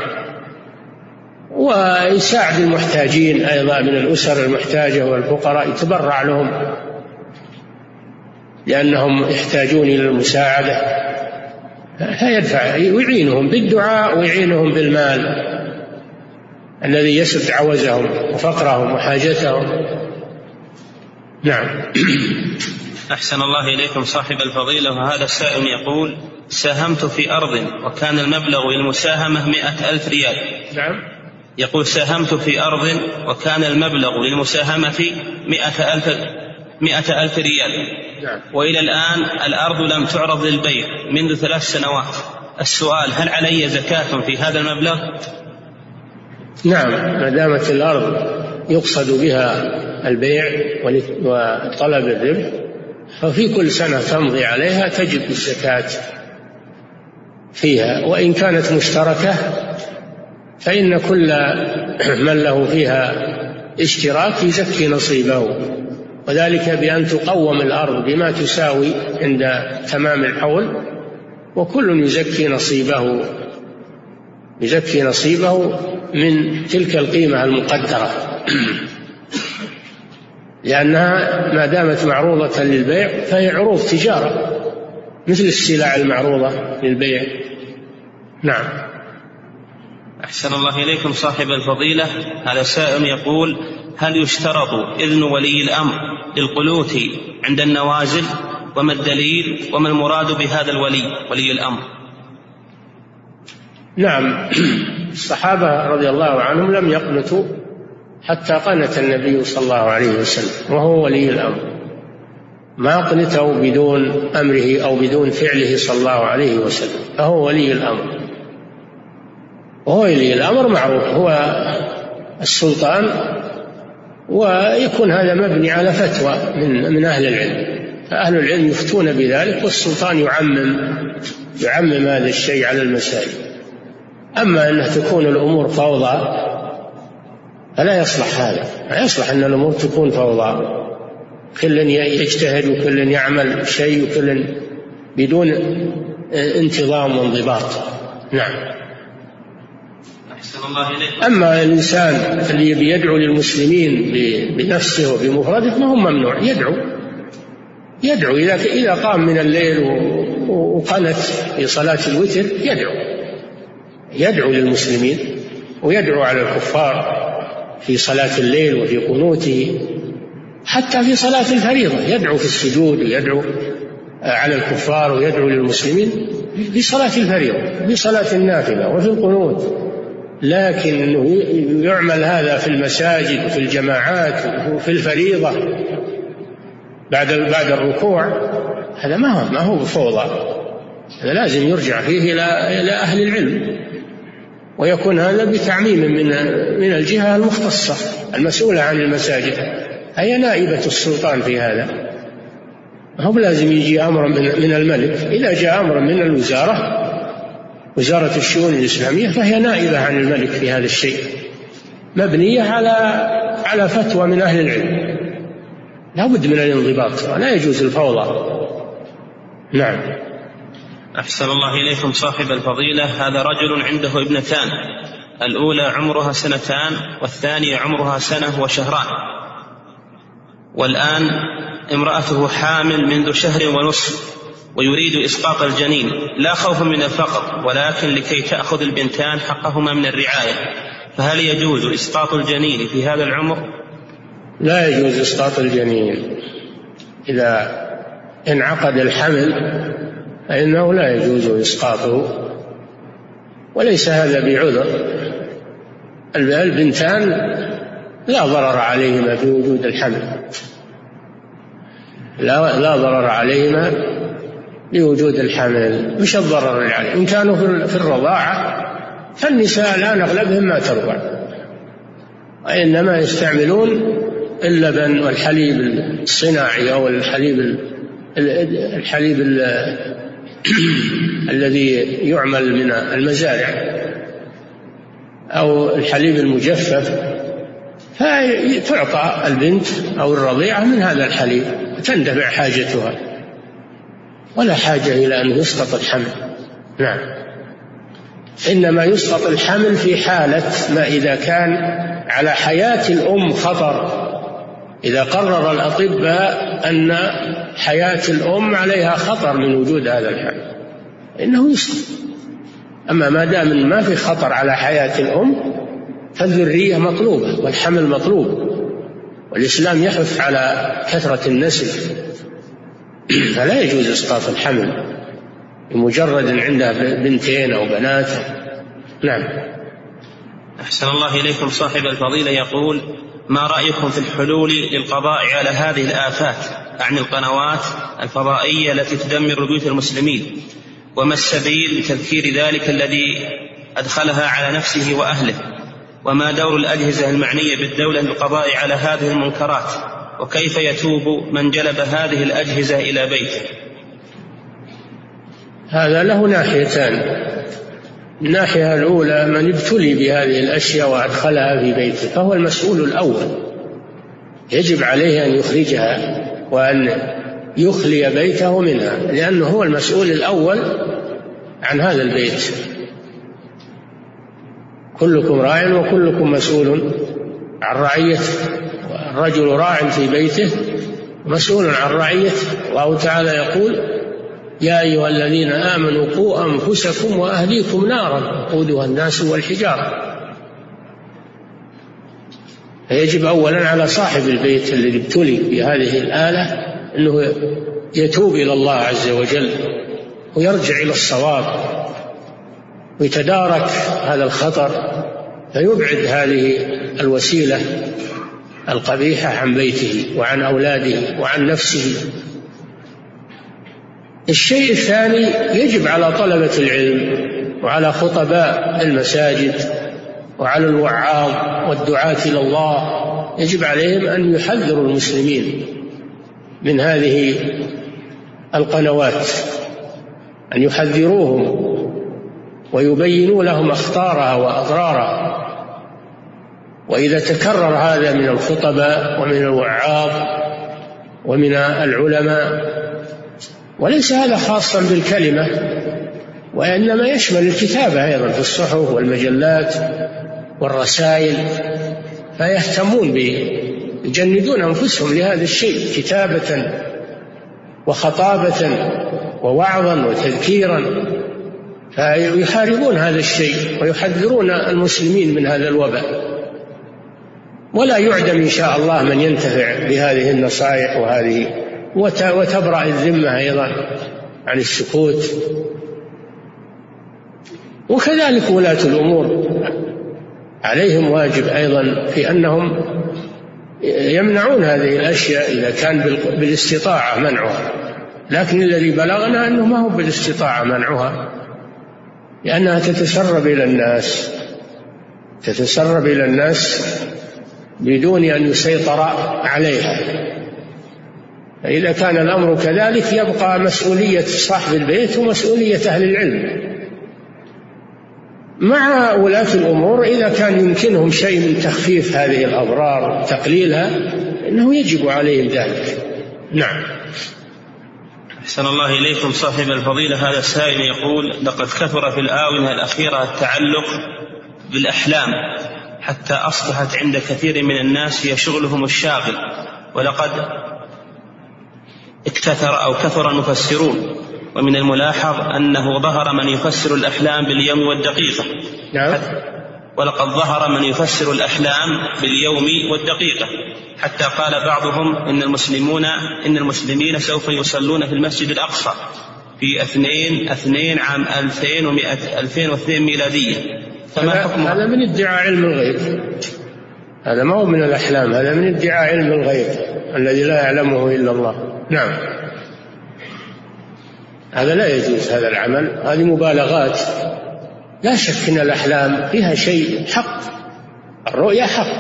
ويساعد المحتاجين أيضا من الأسر المحتاجة والفقراء، يتبرع لهم لأنهم يحتاجون إلى المساعدة. فيدفع ويعينهم بالدعاء ويعينهم بالمال الذي يسد عوزهم وفقرهم وحاجتهم. نعم. أحسن الله إليكم صاحب الفضيلة. وهذا السائل يقول: ساهمت في أرض وكان المبلغ للمساهمة مئة ألف ريال. نعم. يقول: ساهمت في أرض وكان المبلغ للمساهمة في مئة ألف, مئة ألف ريال. نعم. وإلى الآن الأرض لم تعرض للبيع منذ ثلاث سنوات. السؤال: هل علي زكاة في هذا المبلغ؟ نعم، ما دامت الأرض يقصد بها البيع وطلب الربح ففي كل سنة تمضي عليها تجب الزكاة فيها، وإن كانت مشتركة فإن كل من له فيها اشتراك يزكي نصيبه، وذلك بأن تقوم الأرض بما تساوي عند تمام الحول، وكل يزكي نصيبه يزكي نصيبه من تلك القيمة المقدرة، لأنها ما دامت معروضة للبيع فهي عروض تجارة مثل السلع المعروضة للبيع. نعم. أحسن الله إليكم صاحب الفضيلة. هذا سائل يقول: هل يشترط إذن ولي الأمر للقنوت عند النوازل؟ وما الدليل وما المراد بهذا الولي ولي الأمر؟ نعم، الصحابة رضي الله عنهم لم يقنتوا حتى قنت النبي صلى الله عليه وسلم وهو ولي الأمر، ما قنته بدون أمره أو بدون فعله صلى الله عليه وسلم، فهو ولي الأمر. وهو ولي الأمر معروف هو السلطان، ويكون هذا مبني على فتوى من من أهل العلم، فأهل العلم يفتون بذلك والسلطان يعمم يعمم هذا الشيء على المسائل. أما أن تكون الأمور فوضى فلا يصلح هذا، لا يصلح أن الأمور تكون فوضى، كل يجتهد وكل يعمل شيء وكل بدون انتظام وانضباط. نعم. أما الإنسان اللي بيدعو للمسلمين بنفسه وبمفرده ما هو ممنوع، يدعو يدعو إذا إذا قام من الليل وقنت في صلاة الوتر يدعو يدعو للمسلمين ويدعو على الكفار في صلاة الليل وفي قنوته، حتى في صلاة الفريضة يدعو في السجود ويدعو على الكفار ويدعو للمسلمين في صلاة الفريضة في صلاة النافلة وفي القنوت. لكن يعمل هذا في المساجد وفي الجماعات وفي الفريضة بعد بعد الركوع، هذا ما هو ما هو فوضى، هذا لازم يرجع فيه إلى إلى أهل العلم، ويكون هذا بتعميم من من الجهة المختصة المسؤولة عن المساجد، هي نائبة السلطان في هذا. ما هو لازم يجي أمر من من الملك، إذا جاء أمر من الوزارة وزارة الشؤون الإسلامية فهي نائبة عن الملك في هذا الشيء، مبنية على على فتوى من أهل العلم، لا بد من الانضباط ولا يجوز الفوضى. نعم. أحسن الله إليكم صاحب الفضيلة. هذا رجل عنده ابنتان، الأولى عمرها سنتان والثانية عمرها سنة وشهران، والآن امرأته حامل منذ شهر ونصف ويريد إسقاط الجنين، لا خوفا من الفقر ولكن لكي تأخذ البنتان حقهما من الرعاية، فهل يجوز إسقاط الجنين في هذا العمر؟ لا يجوز إسقاط الجنين إذا انعقد الحمل فإنه لا يجوز إسقاطه، وليس هذا بعذر. البنتان لا ضرر عليهما في وجود الحمل، لا, لا ضرر عليهما لوجود الحمل. مش الضرر عليهم إن كانوا في الرضاعة، فالنساء الآن أغلبهم ما ترضع، وإنما يستعملون اللبن والحليب الصناعي أو الحليب الحليب الذي يعمل من المزارع أو الحليب المجفف، فتعطى البنت أو الرضيعة من هذا الحليب تندفع حاجتها، ولا حاجة إلى أن يسقط الحمل. نعم. إنما يسقط الحمل في حالة ما إذا كان على حياة الأم خطر، إذا قرر الأطباء أن حياة الأم عليها خطر من وجود هذا الحمل، إنه يسقط. أما ما دام ما في خطر على حياة الأم فالذرية مطلوبة والحمل مطلوب، والإسلام يحث على كثرة النسل، فلا يجوز إسقاط الحمل بمجرد عنده بنتين أو بنات. نعم. أحسن الله إليكم. صاحب الفضيلة يقول: ما رأيكم في الحلول للقضاء على هذه الآفات عن القنوات الفضائية التي تدمر بيوت المسلمين؟ وما السبيل لتذكير ذلك الذي أدخلها على نفسه وأهله؟ وما دور الأجهزة المعنية بالدولة للقضاء على هذه المنكرات؟ وكيف يتوب من جلب هذه الأجهزة إلى بيته؟ هذا له ناحيتان. الناحية الأولى من ابتلي بهذه الأشياء وأدخلها في بيته فهو المسؤول الأول، يجب عليه أن يخرجها وأن يخلي بيته منها، لأنه هو المسؤول الأول عن هذا البيت. كلكم راع وكلكم مسؤول عن رعيته، الرجل راع في بيته مسؤول عن رعيته. الله تعالى يقول: يا أيها الذين آمنوا قوا أنفسكم وأهليكم نارا وقودها الناس والحجارة. فيجب أولا على صاحب البيت الذي ابتلي بهذه الآلة أنه يتوب إلى الله عز وجل ويرجع إلى الصواب ويتدارك هذا الخطر، فيبعد هذه الوسيلة القبيحة عن بيته وعن أولاده وعن نفسه. الشيء الثاني: يجب على طلبة العلم وعلى خطباء المساجد وعلى الوعاظ والدعاة إلى الله، يجب عليهم أن يحذروا المسلمين من هذه القنوات، أن يحذروهم ويبينوا لهم أخطارها وأضرارها. وإذا تكرر هذا من الخطباء ومن الوعاظ ومن العلماء، وليس هذا خاصا بالكلمة وإنما يشمل الكتابة أيضا في الصحف والمجلات والرسائل، فيهتمون به، يجندون أنفسهم لهذا الشيء كتابة وخطابة ووعظا وتذكيرا، فيحاربون هذا الشيء ويحذرون المسلمين من هذا الوباء. ولا يعدم إن شاء الله من ينتفع بهذه النصائح وهذه وتبرأ الذمة أيضا عن السكوت. وكذلك ولاة الأمور عليهم واجب أيضا في أنهم يمنعون هذه الأشياء إذا كان بالاستطاعة منعها، لكن الذي بلغنا أنه ما هو بالاستطاعة منعها، لأنها تتسرب إلى الناس تتسرب إلى الناس بدون أن يسيطر عليها. فإذا كان الأمر كذلك يبقى مسؤولية صاحب البيت ومسؤولية أهل العلم مع ولاة الأمور. إذا كان يمكنهم شيء من تخفيف هذه الأضرار وتقليلها إنه يجب عليهم ذلك. نعم. أحسن الله إليكم. صاحب الفضيلة هذا السائل يقول: لقد كثر في الآونة الأخيرة التعلق بالأحلام حتى أصبحت عند كثير من الناس هي شغلهم الشاغل، ولقد اكتثر أو كثر المفسرون، ومن الملاحظ أنه ظهر من يفسر الأحلام باليوم والدقيقة. نعم. ولقد ظهر من يفسر الأحلام باليوم والدقيقة حتى قال بعضهم إن المسلمون إن المسلمين سوف يصلون في المسجد الأقصى في اثنين اثنين عام ألفين ومئة ألفين واثنين ميلادية. فما حكم هذا؟ من ادعاء علم الغيب، هذا ما هو من الأحلام، هذا من ادعاء علم الغيب الذي لا يعلمه إلا الله. نعم. هذا لا يجوز هذا العمل، هذه مبالغات. لا شك أن الأحلام فيها شيء حق، الرؤيا حق،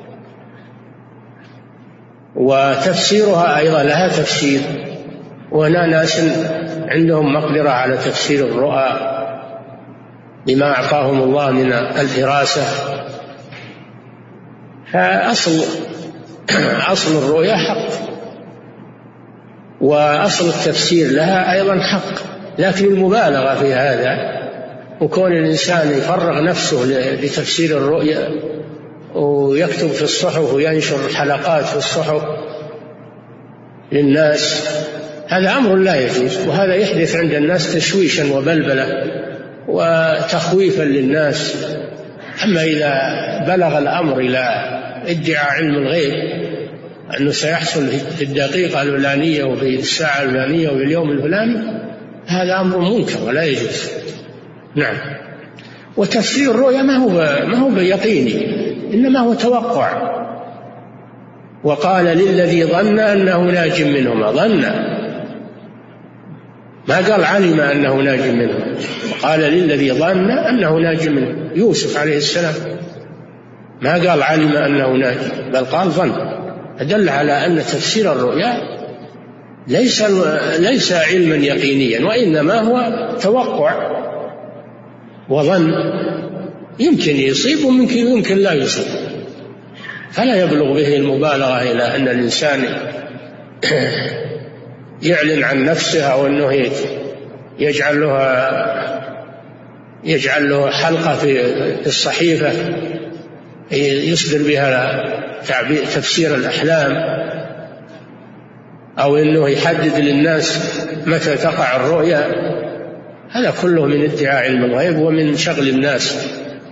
وتفسيرها أيضا لها تفسير، وهنا ناس عندهم مقدرة على تفسير الرؤى بما أعطاهم الله من الفراسة. فأصل أصل الرؤيا حق، وأصل التفسير لها أيضا حق، لكن المبالغة في هذا وكون الإنسان يفرغ نفسه لتفسير الرؤيا ويكتب في الصحف وينشر حلقات في الصحف للناس هذا أمر لا يجوز، وهذا يحدث عند الناس تشويشا وبلبلة وتخويفا للناس. أما إذا بلغ الأمر إلى ادعاء علم الغيب أنه سيحصل في الدقيقة الفلانية وفي الساعة الفلانية وفي اليوم الفلاني، هذا أمر منكر ولا يجوز. نعم. وتفسير الرؤيا ما هو ما هو بيقيني، إنما هو توقع. وقال للذي ظن أنه ناج منهما، ظن، ما قال علم أنه ناج منهما. وقال للذي ظن أنه ناج منه يوسف عليه السلام، ما قال علم أنه ناج، بل قال ظن. أدل على أن تفسير الرؤيا ليس ليس علما يقينيا، وإنما هو توقع وظن، يمكن يصيب ويمكن يمكن لا يصيب، فلا يبلغ به المبالغة إلى أن الإنسان يعلن عن نفسه أو أنه يجعل له يجعل له حلقة في الصحيفة يصدر بها تفسير الأحلام، أو أنه يحدد للناس متى تقع الرؤيا. هذا كله من ادعاء علم الغيب ومن شغل الناس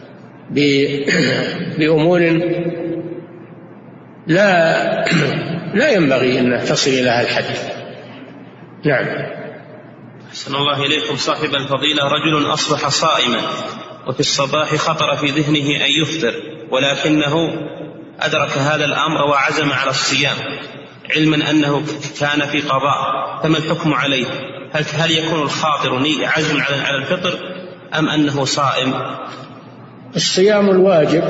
بأمور لا لا ينبغي أن تصل إلى هذا الحد. نعم. أحسن الله إليكم صاحب الفضيلة. رجل أصبح صائما وفي الصباح خطر في ذهنه أن يفطر، ولكنه أدرك هذا الأمر وعزم على الصيام علما أنه كان في قضاء، فما الحكم عليه؟ هل هل يكون الخاطر عزم على الفطر أم أنه صائم؟ الصيام الواجب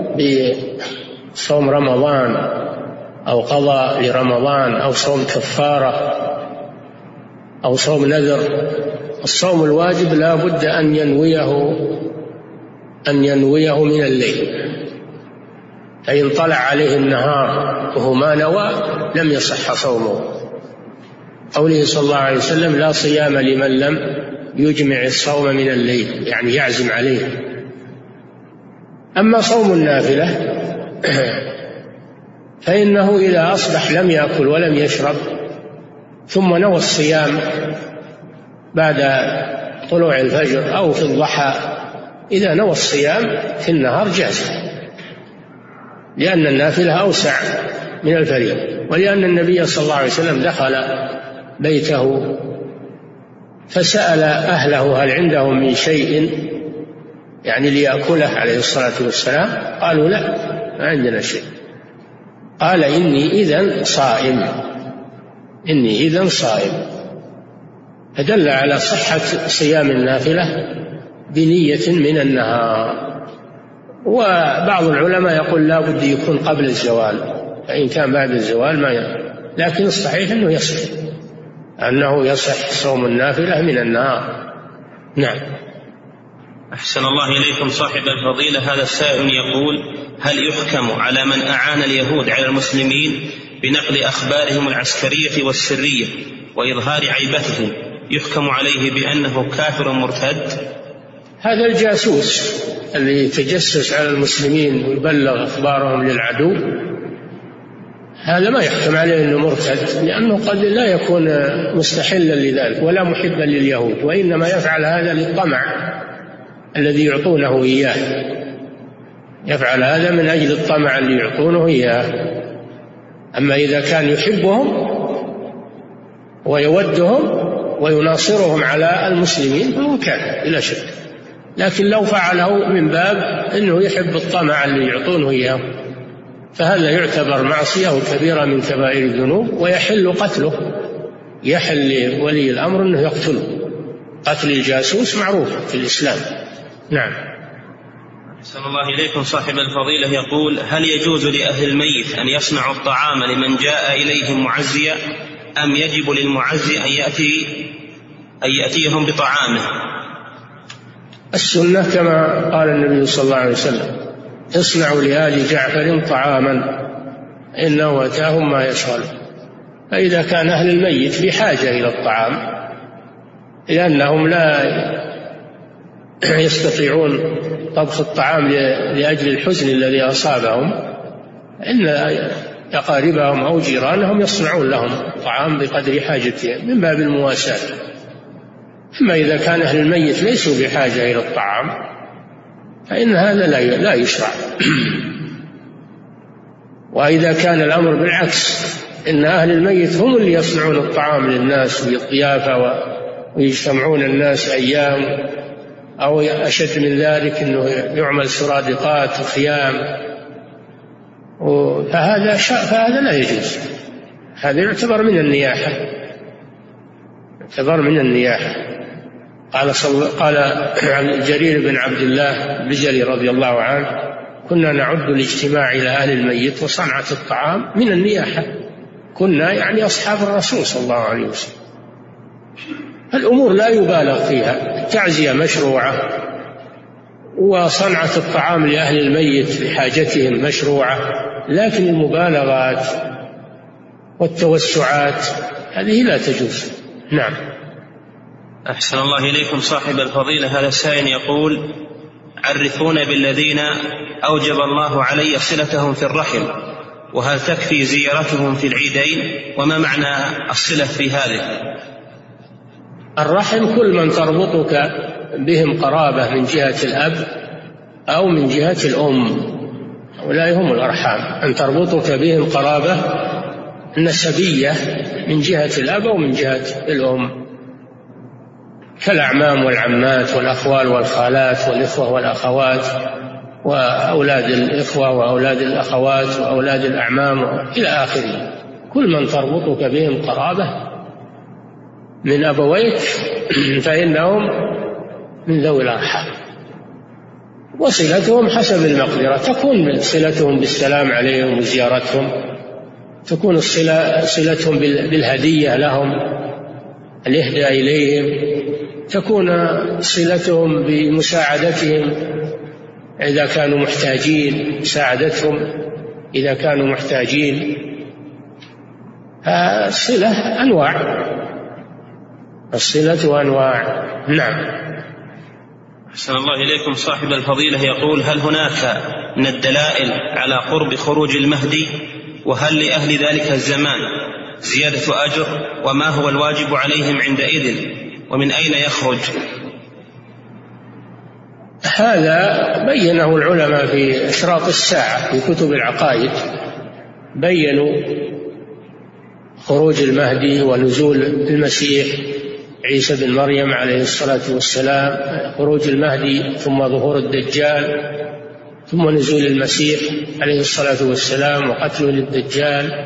بصوم رمضان أو قضاء لرمضان أو صوم كفارة أو صوم نذر، الصوم الواجب لا بد أن ينويه أن ينويه من الليل، فإن طلع عليه النهار وهو ما نوى لم يصح صومه. قوله صلى الله عليه وسلم: لا صيام لمن لم يجمع الصوم من الليل، يعني يعزم عليه. أما صوم النافلة فإنه إذا أصبح لم يأكل ولم يشرب ثم نوى الصيام بعد طلوع الفجر أو في الضحى، إذا نوى الصيام في النهار جاز، لأن النافلة أوسع من الفريضة، ولأن النبي صلى الله عليه وسلم دخل بيته فسأل أهله هل عندهم من شيء يعني ليأكله عليه الصلاة والسلام، قالوا لا ما عندنا شيء. قال: إني إذن صائم، إني إذن صائم. فدل على صحة صيام النافلة بنية من النهار. وبعض العلماء يقول لا بد يكون قبل الزوال، فإن كان بعد الزوال ما يصح، لكن الصحيح أنه يصح أنه يصح صوم النافلة من النهار. نعم. أحسن الله إليكم صاحب الفضيلة. هذا السائل يقول: هل يحكم على من أعان اليهود على المسلمين بنقل أخبارهم العسكرية والسرية وإظهار عيبتهم، يحكم عليه بأنه كافر مرتد؟ هذا الجاسوس اللي يتجسس على المسلمين ويبلغ أخبارهم للعدو، هذا ما يحكم عليه أنه مرتد، لأنه قد لا يكون مستحلا لذلك ولا محبا لليهود، وإنما يفعل هذا للطمع الذي يعطونه إياه، يفعل هذا من أجل الطمع اللي يعطونه إياه. أما إذا كان يحبهم ويودهم ويناصرهم على المسلمين فهو كافر بلا شك، لكن لو فعله من باب أنه يحب الطمع اللي يعطونه إياه فهذا يعتبر معصية كبيرة من كبائر الذنوب، ويحل قتله، يحل لولي الأمر أنه يقتله. قتل الجاسوس معروف في الإسلام. نعم. أحسن الله إليكم صاحب الفضيلة يقول: هل يجوز لأهل الميت أن يصنعوا الطعام لمن جاء إليهم معزيا، أم يجب للمعزي أن يأتي أن يأتيهم بطعامه؟ السنة كما قال النبي صلى الله عليه وسلم: اصنعوا لآل جعفر طعاما إنه أتاهم ما يشغل. فإذا كان أهل الميت بحاجة إلى الطعام لأنهم لا يستطيعون طبخ الطعام لأجل الحزن الذي أصابهم، إن أقاربهم أو جيرانهم يصنعون لهم طعام بقدر حاجتهم من باب المواساة. أما إذا كان أهل الميت ليسوا بحاجة إلى الطعام فإن هذا لا يشرع. وإذا كان الأمر بالعكس، إن أهل الميت هم اللي يصنعون الطعام للناس بالضيافة ويجتمعون الناس أيام، أو أشد من ذلك أنه يعمل سرادقات وخيام، فهذا فهذا لا يجوز. هذا يعتبر من النياحة، يعتبر من النياحة. قال صل... قال عن جرير بن عبد الله البجلي رضي الله عنه: كنا نعد الاجتماع إلى أهل الميت وصنعة الطعام من النياحة. كنا يعني أصحاب الرسول صلى الله عليه وسلم. الأمور لا يبالغ فيها، التعزية مشروعة، وصنعة الطعام لأهل الميت لحاجتهم مشروعة، لكن المبالغات والتوسعات هذه لا تجوز. نعم. أحسن الله إليكم صاحب الفضيلة. هذا سائل يقول: عرفونا بالذين أوجب الله علي صلتهم في الرحم، وهل تكفي زيارتهم في العيدين؟ وما معنى الصلة في هذه؟ الرحم كل من تربطك بهم قرابة من جهة الأب أو من جهة الأم، هؤلاء هم الأرحام. أن تربطك بهم قرابة نسبية من جهة الأب أو من جهة الأم، كالأعمام والعمات والأخوال والخالات والإخوة والأخوات وأولاد الإخوة وأولاد الأخوات وأولاد الأعمام إلى آخره. كل من تربطك بهم قرابة من أبويك فإنهم من ذوي الأرحام. وصلتهم حسب المقدرة، تكون صلتهم بالسلام عليهم وزيارتهم، تكون الصلة صلتهم بالهدية لهم، الإهداء إليهم، تكون صلتهم بمساعدتهم إذا كانوا محتاجين، مساعدتهم إذا كانوا محتاجين. الصلة أنواع، الصلة أنواع. نعم. أحسن الله إليكم صاحب الفضيلة يقول: هل هناك من الدلائل على قرب خروج المهدي؟ وهل لأهل ذلك الزمان زيادة أجر؟ وما هو الواجب عليهم عندئذ؟ ومن أين يخرج؟ هذا بينه العلماء في أشراط الساعة في كتب العقائد، بينوا خروج المهدي ونزول المسيح عيسى بن مريم عليه الصلاة والسلام، خروج المهدي ثم ظهور الدجال ثم نزول المسيح عليه الصلاة والسلام وقتله للدجال.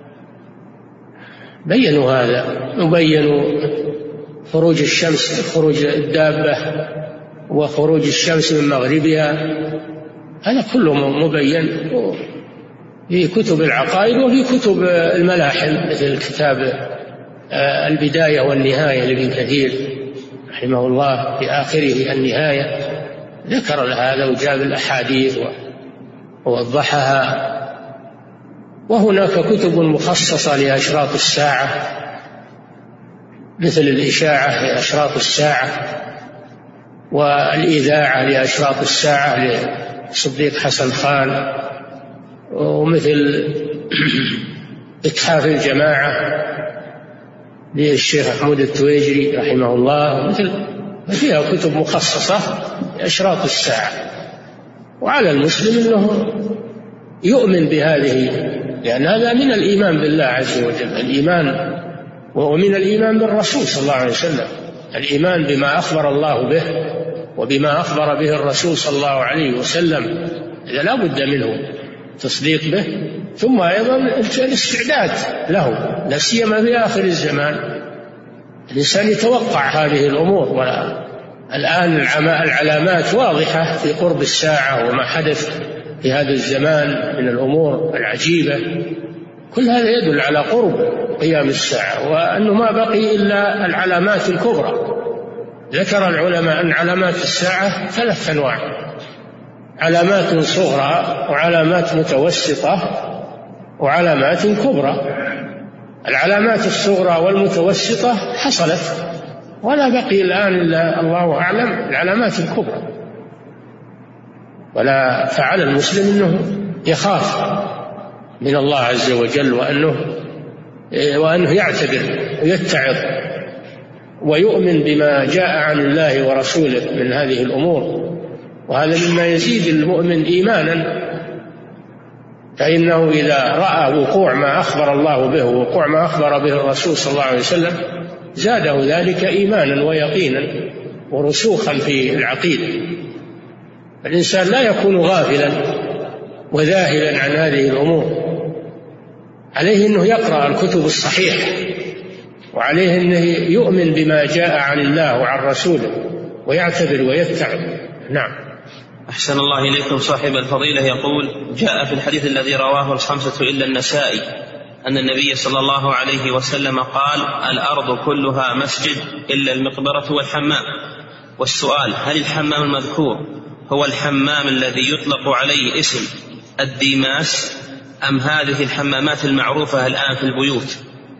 بينوا هذا، وبينوا خروج الشمس، خروج الدابة وخروج الشمس من مغربها، هذا كله مبين في كتب العقائد وفي كتب الملاحم مثل كتاب البداية والنهاية لابن كثير رحمه الله في آخره النهاية، ذكر هذا وجاب الأحاديث ووضحها. وهناك كتب مخصصة لأشراط الساعة مثل الإشاعة لأشراط الساعة، والإذاعة لأشراط الساعة لصديق حسن خان، ومثل إتحاف الجماعة للشيخ محمود التويجري رحمه الله، مثل فيها كتب مخصصة لأشراط الساعة. وعلى المسلم أنه يؤمن بهذه، لأن هذا من الإيمان بالله عز وجل، الإيمان ومن الإيمان بالرسول صلى الله عليه وسلم، الإيمان بما أخبر الله به وبما أخبر به الرسول صلى الله عليه وسلم، إذا لا بد منه تصديق به، ثم أيضا الاستعداد له، لا سيما في آخر الزمان. الإنسان يتوقع هذه الأمور، والآن العلامات واضحة في قرب الساعة وما حدث في هذا الزمان من الأمور العجيبة، كل هذا يدل على قرب قيام الساعة، وأنه ما بقي إلا العلامات الكبرى. ذكر العلماء أن علامات الساعة ثلاث أنواع: علامات صغرى وعلامات متوسطة وعلامات كبرى. العلامات الصغرى والمتوسطة حصلت، ولا بقي الآن إلا الله أعلم العلامات الكبرى. ولا فعلى المسلم أنه يخاف من الله عز وجل، وأنه وأنه يعتبر ويتعظ ويؤمن بما جاء عن الله ورسوله من هذه الأمور، وهذا مما يزيد المؤمن إيمانا. فإنه إذا رأى وقوع ما أخبر الله به ووقوع ما أخبر به الرسول صلى الله عليه وسلم زاده ذلك إيمانا ويقينا ورسوخا في العقيدة. الإنسان لا يكون غافلا وذاهلا عن هذه الأمور، عليه أنه يقرأ الكتب الصحيحة، وعليه أنه يؤمن بما جاء عن الله وعن رسوله ويعتبر ويتعظ. نعم. أحسن الله إليكم. صاحب الفضيلة يقول: جاء في الحديث الذي رواه الخمسة إلا النسائي أن النبي صلى الله عليه وسلم قال: الأرض كلها مسجد إلا المقبرة والحمام. والسؤال: هل الحمام المذكور هو الحمام الذي يطلق عليه اسم الديماس أم هذه الحمامات المعروفة الآن في البيوت؟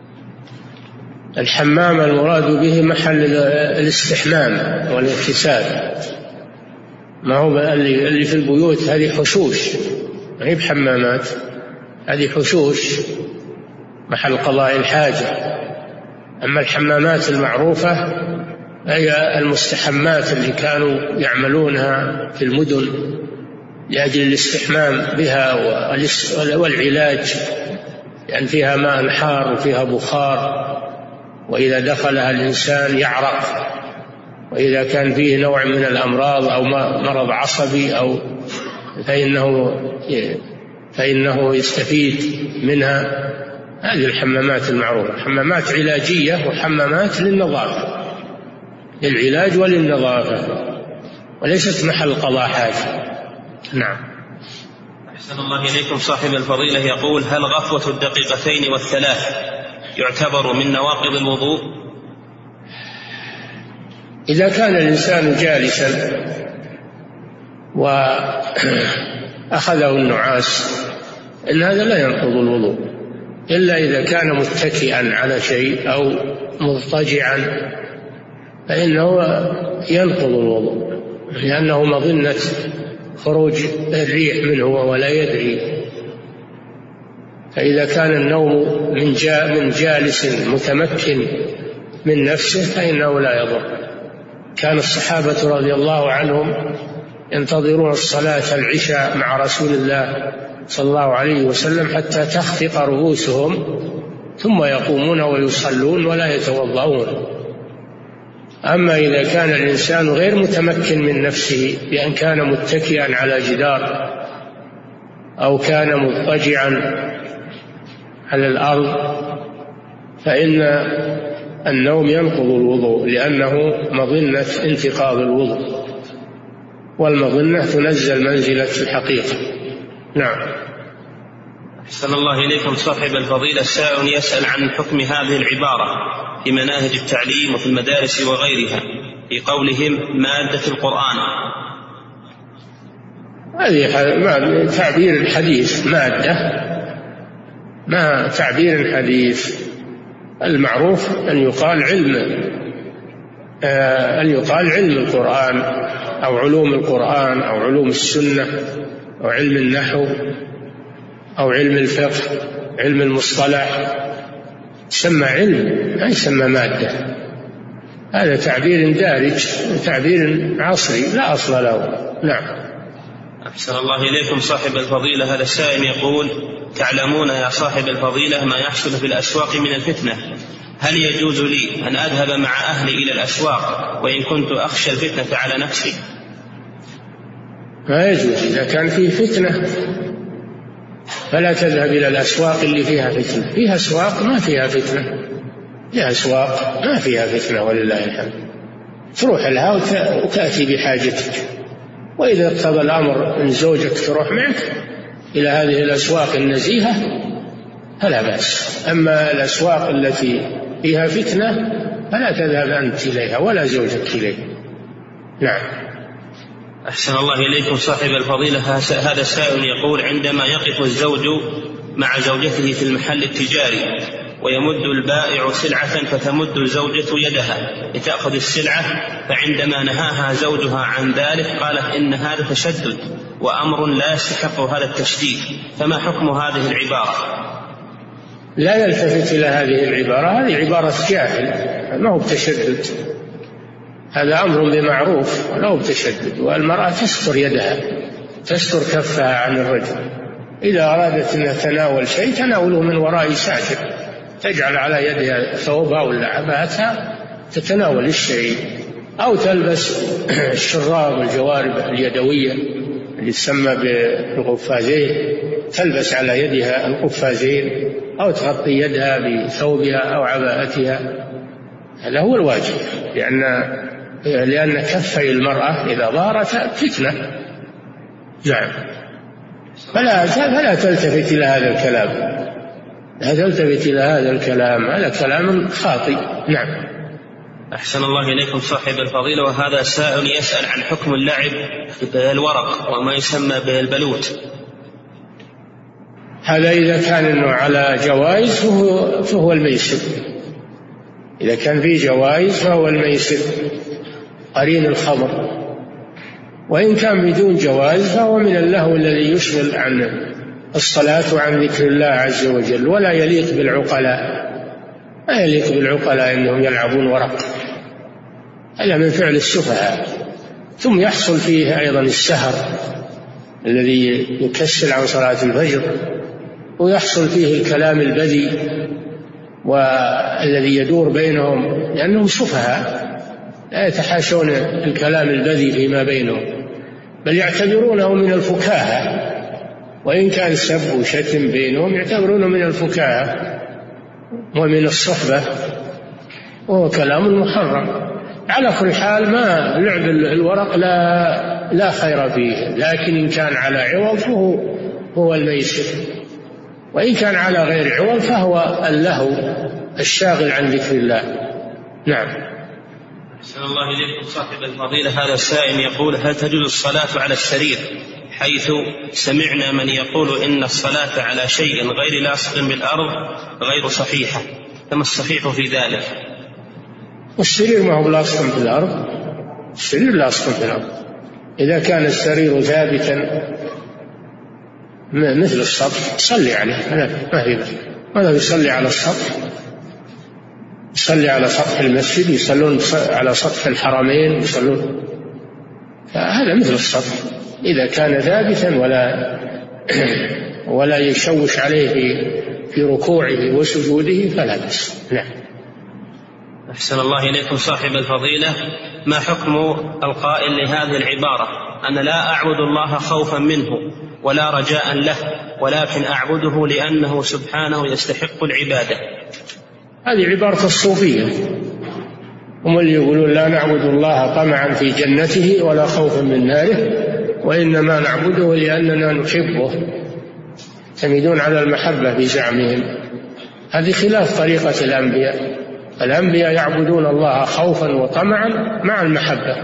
الحمام المراد به محل الاستحمام والاغتسال، ما هو اللي في البيوت هذه حشوش، ما هي بحمامات، هذه حشوش محل قضاء الحاجة. أما الحمامات المعروفة هي المستحمات اللي كانوا يعملونها في المدن لأجل الاستحمام بها والعلاج، لأن فيها ماء حار وفيها بخار، وإذا دخلها الإنسان يعرق، وإذا كان فيه نوع من الأمراض أو مرض عصبي أو فإنه فإنه يستفيد منها. هذه الحمامات المعروفة حمامات علاجية وحمامات للنظافة، للعلاج وللنظافة، وليست محل قضاء حاجة. نعم. أحسن الله إليكم. صاحب الفضيلة يقول: هل غفوة الدقيقتين والثلاث يعتبر من نواقض الوضوء؟ إذا كان الإنسان جالسا وأخذه النعاس إن هذا لا ينقض الوضوء، إلا إذا كان متكئا على شيء أو مضطجعا فإنه ينقض الوضوء، لأنه مظنة خروج الريح منه ولا يدري. فإذا كان النوم من من جالس متمكن من نفسه فإنه لا يضر. كان الصحابة رضي الله عنهم ينتظرون الصلاة العشاء مع رسول الله صلى الله عليه وسلم حتى تخفق رؤوسهم ثم يقومون ويصلون ولا يتوضؤون. أما إذا كان الإنسان غير متمكن من نفسه بأن كان متكئا على جدار أو كان مضطجعا على الأرض فإن النوم ينقض الوضوء، لأنه مظنة انتقاض الوضوء، والمظنة تنزل منزلة الحقيقة. نعم. أحسن الله إليكم. صاحب الفضيلة السائل يسأل عن حكم هذه العبارة في مناهج التعليم وفي المدارس وغيرها في قولهم مادة القرآن. هذه تعبير الحديث مادة، ما تعبير الحديث. المعروف أن يقال علم أن يقال علم القرآن أو علوم القرآن أو علوم السنة أو علم النحو أو علم الفقه، علم المصطلح، يسمى علم لا يسمى مادة. هذا تعبير دارج وتعبير عصري لا أصل له. نعم. أحسن الله إليكم. صاحب الفضيلة هذا السائل يقول: تعلمون يا صاحب الفضيلة ما يحصل في الأسواق من الفتنة، هل يجوز لي أن أذهب مع أهلي إلى الأسواق وإن كنت أخشى الفتنة على نفسي؟ ما يجوز. إذا كان فيه فتنة فلا تذهب إلى الأسواق اللي فيها فتنة. فيها أسواق ما فيها فتنة، فيها أسواق ما فيها فتنة ولله الحمد، تروح لها وتأتي بحاجتك. وإذا اقتضى الأمر أن زوجك تروح معك إلى هذه الأسواق النزيهة فلا بأس. أما الأسواق التي فيها فتنة فلا تذهب أنت إليها ولا زوجك إليها. نعم. أحسن الله إليكم. صاحب الفضيلة هذا السائل يقول: عندما يقف الزوج مع زوجته في المحل التجاري ويمد البائع سلعة فتمد الزوجة يدها لتأخذ السلعة، فعندما نهاها زوجها عن ذلك قالت إن هذا تشدد وأمر لا يستحق هذا التشديد، فما حكم هذه العبارة؟ لا يلتفت إلى هذه العبارة، هذه عبارة جاهل، ما هو بتشدد، هذا أمر بمعروف ولا هو بتشدد. والمرأة تستر يدها تستر كفها عن الرجل، إذا أرادت أن تناول شيء تناوله من وراء ساتر، تجعل على يدها ثوبها ولا عباءتها تتناول الشيء، أو تلبس الشراب والجوارب اليدوية اللي تسمى بالقفازين، تلبس على يدها القفازين أو تغطي يدها بثوبها أو عباءتها، هذا هو الواجب، لأن لأن كفي المرأة إذا ظهرت فتنة. نعم، فلا فلا تلتفت إلى هذا الكلام، لا تلتفت إلى هذا الكلام، هذا كلام خاطئ. نعم. أحسن الله إليكم صاحب الفضيلة. وهذا سائل يسأل عن حكم اللعب بالورق وما يسمى بالبلوت. هذا إذا كان إنه على جوائز فهو, فهو الميسر، إذا كان فيه جوائز فهو الميسر قرين الخمر، وإن كان بدون جواز فهو من اللهو الذي يشغل عن الصلاة وعن ذكر الله عز وجل، ولا يليق بالعقلاء، ما يليق بالعقلاء أنهم يلعبون ورق، هذا من فعل السفهاء. ثم يحصل فيه أيضا السهر الذي يكسل عن صلاة الفجر، ويحصل فيه الكلام البذيء والذي يدور بينهم، لأنهم سفهاء لا يتحاشون الكلام البذيء فيما بينهم، بل يعتبرونه من الفكاهة، وإن كان سب وشتم بينهم يعتبرونه من الفكاهة ومن الصحبة، وهو كلام محرم. على كل حال ما لعب الورق لا لا خير فيه، لكن إن كان على عوض فهو هو الميسر، وإن كان على غير عوض فهو اللهو الشاغل عن ذكر الله. نعم. أحسن الله إليكم صاحب الفضيلة. هذا السائل يقول: هل تجوز الصلاة على السرير؟ حيث سمعنا من يقول إن الصلاة على شيء غير لاصق بالأرض غير صحيحة، فما الصحيح في ذلك؟ السرير ما هو لاصق بالأرض، السرير لاصق بالأرض، إذا كان السرير ثابتا مثل السطح صلي عليه، ما هي ماذا يصلي على السطح؟ يصلي على سطح المسجد، يصلون على سطح الحرمين، يصلون، فهذا مثل السطح إذا كان ثابتا ولا ولا يشوش عليه في في ركوعه وسجوده فلا بأس. نعم. أحسن الله إليكم صاحب الفضيلة. ما حكم القائل لهذه العبارة: أنا لا أعبد الله خوفا منه ولا رجاء له، ولكن أعبده لأنه سبحانه يستحق العبادة؟ هذه عبارة الصوفية، هم اللي يقولون لا نعبد الله طمعا في جنته ولا خوفا من ناره، وإنما نعبده لأننا نحبه، يعتمدون على المحبة بزعمهم. هذه خلاف طريقة الأنبياء، الأنبياء يعبدون الله خوفا وطمعا مع المحبة،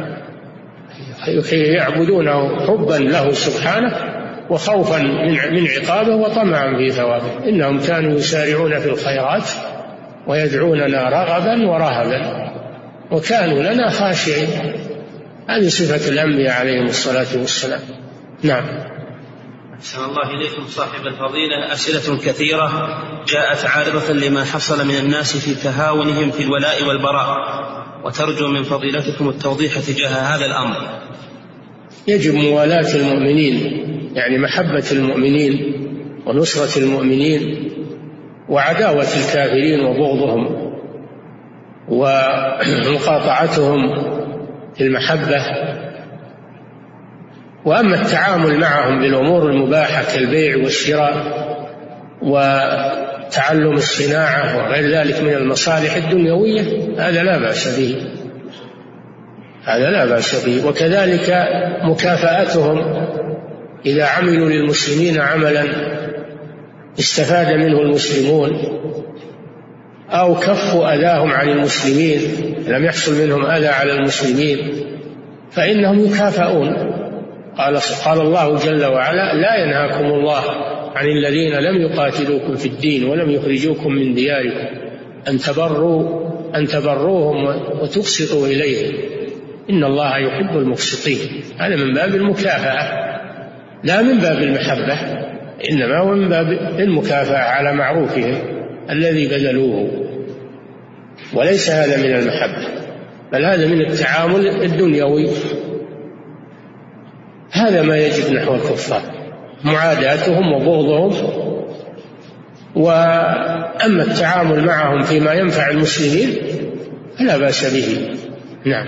يعبدونه حبا له سبحانه وخوفا من عقابه وطمعا في ثوابه. إنهم كانوا يسارعون في الخيرات ويدعوننا رغبا ورهبا وكانوا لنا خاشعين. هذه صفة الأنبياء عليهم الصلاة والسلام. نعم. أحسن الله إليكم صاحب الفضيلة. أسئلة كثيرة جاءت عارضة لما حصل من الناس في تهاونهم في الولاء والبراء، وترجو من فضيلتكم التوضيح تجاه هذا الأمر. يجب موالاة المؤمنين، يعني محبة المؤمنين ونصرة المؤمنين وعداوة الكافرين وبغضهم ومقاطعتهم في المحبة. وأما التعامل معهم بالأمور المباحة كالبيع والشراء وتعلم الصناعة وغير ذلك من المصالح الدنيوية هذا لا بأس به، هذا لا بأس به. وكذلك مكافأتهم إذا عملوا للمسلمين عملا استفاد منه المسلمون أو كفوا أذاهم عن المسلمين، لم يحصل منهم أذى على المسلمين، فإنهم يكافئون. قال قال الله جل وعلا: لا ينهاكم الله عن الذين لم يقاتلوكم في الدين ولم يخرجوكم من دياركم أن تبروا أن تبروهم وتقسطوا إليهم إن الله يحب المقسطين. هذا من باب المكافأة لا من باب المحبة، إنما هو من باب المكافأة على معروفهم الذي بذلوه، وليس هذا من المحبة، بل هذا من التعامل الدنيوي. هذا ما يجب نحو الكفار، معاداتهم وبغضهم. وأما التعامل معهم فيما ينفع المسلمين فلا بأس به. نعم.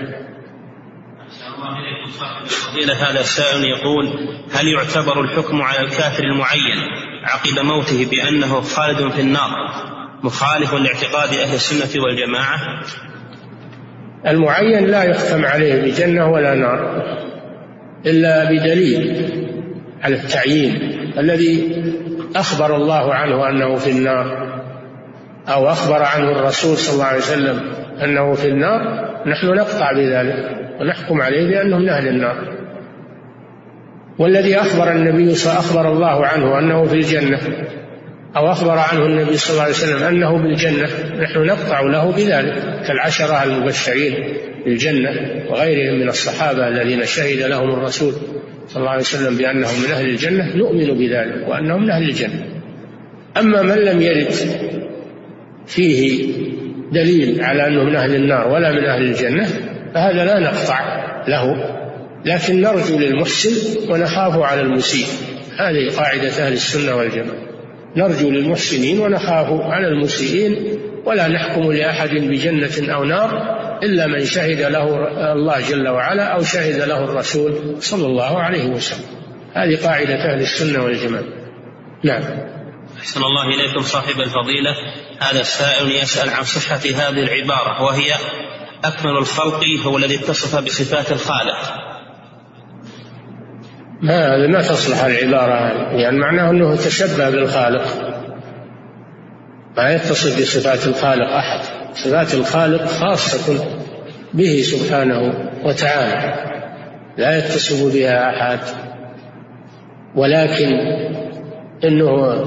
هذا السائل يقول: هل يعتبر الحكم على الكافر المعين عقب موته بأنه خالد في النار مخالف لاعتقاد أهل السنة والجماعة؟ المعين لا يختم عليه بجنة ولا نار إلا بدليل على التعيين. الذي أخبر الله عنه أنه في النار أو أخبر عنه الرسول صلى الله عليه وسلم أنه في النار نحن نقطع بذلك ونحكم عليه بأنه من أهل النار. والذي أخبر النبي صلى أخبر الله عنه أنه في الجنة أو أخبر عنه النبي صلى الله عليه وسلم أنه بالجنة نحن نقطع له بذلك، كالعشرة المبشرين بالجنة وغيرهم من الصحابة الذين شهد لهم الرسول صلى الله عليه وسلم بأنهم من أهل الجنة، نؤمن بذلك وأنهم من أهل الجنة. أما من لم يرد فيه دليل على أنه من أهل النار ولا من أهل الجنة فهذا لا نقطع له، لكن نرجو للمحسن ونخاف على المسيء. هذه قاعدة أهل السنة والجماعة، نرجو للمحسنين ونخاف على المسيئين، ولا نحكم لأحد بجنة أو نار إلا من شهد له الله جل وعلا أو شهد له الرسول صلى الله عليه وسلم. هذه قاعدة أهل السنة والجماعة. نعم. أحسن الله إليكم صاحب الفضيلة. هذا السائل يسأل عن صحة هذه العبارة، وهي: أكمل الخلق هو الذي اتصف بصفات الخالق. ما ما تصلح العبارة، يعني معناه أنه تشبه بالخالق، ما يتصف بصفات الخالق أحد. صفات الخالق خاصة به سبحانه وتعالى لا يتصف بها أحد، ولكن إنه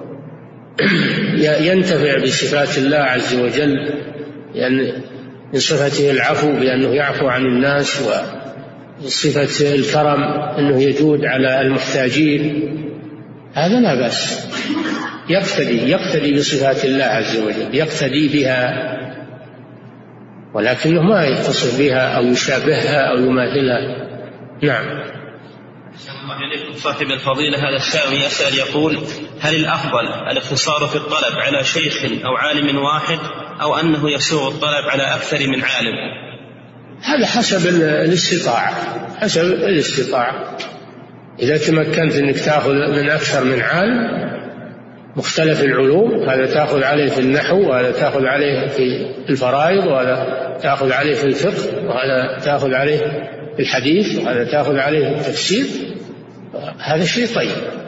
ينتفع بصفات الله عز وجل، يعني من صفته العفو بأنه يعفو عن الناس، وصفة الكرم أنه يجود على المحتاجين. هذا لا بأس، يقتدي يقتدي بصفات الله عز وجل، يقتدي بها، ولكنه ما يتصف بها أو يشابهها أو يماثلها. نعم. صاحب الفضيلة هذا السائل يسأل يقول: هل الأفضل الاقتصار في الطلب على شيخ أو عالم واحد، أو أنه يسوغ الطلب على أكثر من عالم؟ هذا حسب الاستطاعة، حسب الاستطاعة. إذا تمكنت أنك تأخذ من أكثر من عالم مختلف العلوم، هذا تأخذ عليه في النحو، وهذا تأخذ عليه في الفرائض، وهذا تأخذ عليه في الفقه، وهذا تأخذ عليه في الحديث، وهذا تأخذ عليه في التفسير، هذا شيء طيب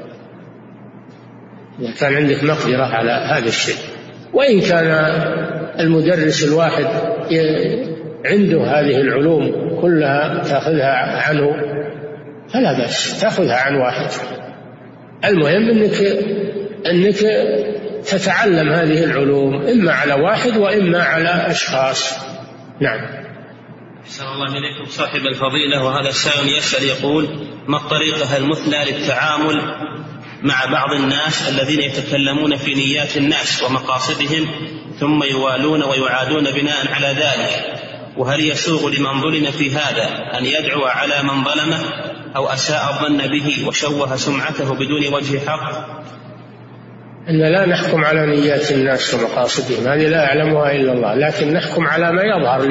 إذا كان عندك مقدرة على هذا الشيء. وإن كان المدرس الواحد عنده هذه العلوم كلها تأخذها عنه فلا بأس، تأخذها عن واحد. المهم أنك أنك تتعلم هذه العلوم إما على واحد وإما على أشخاص. نعم. أحسن الله إليكم صاحب الفضيلة. وهذا السائل يسأل يقول: ما الطريقة المثلى للتعامل مع بعض الناس الذين يتكلمون في نيات الناس ومقاصدهم ثم يوالون ويعادون بناء على ذلك؟ وهل يسوغ لمن ظلم في هذا أن يدعو على من ظلمه أو أساء الظن به وشوه سمعته بدون وجه حق؟ إن لا نحكم على نيات الناس ومقاصدهم، هذه لا يعلمها إلا الله، لكن نحكم على ما يظهر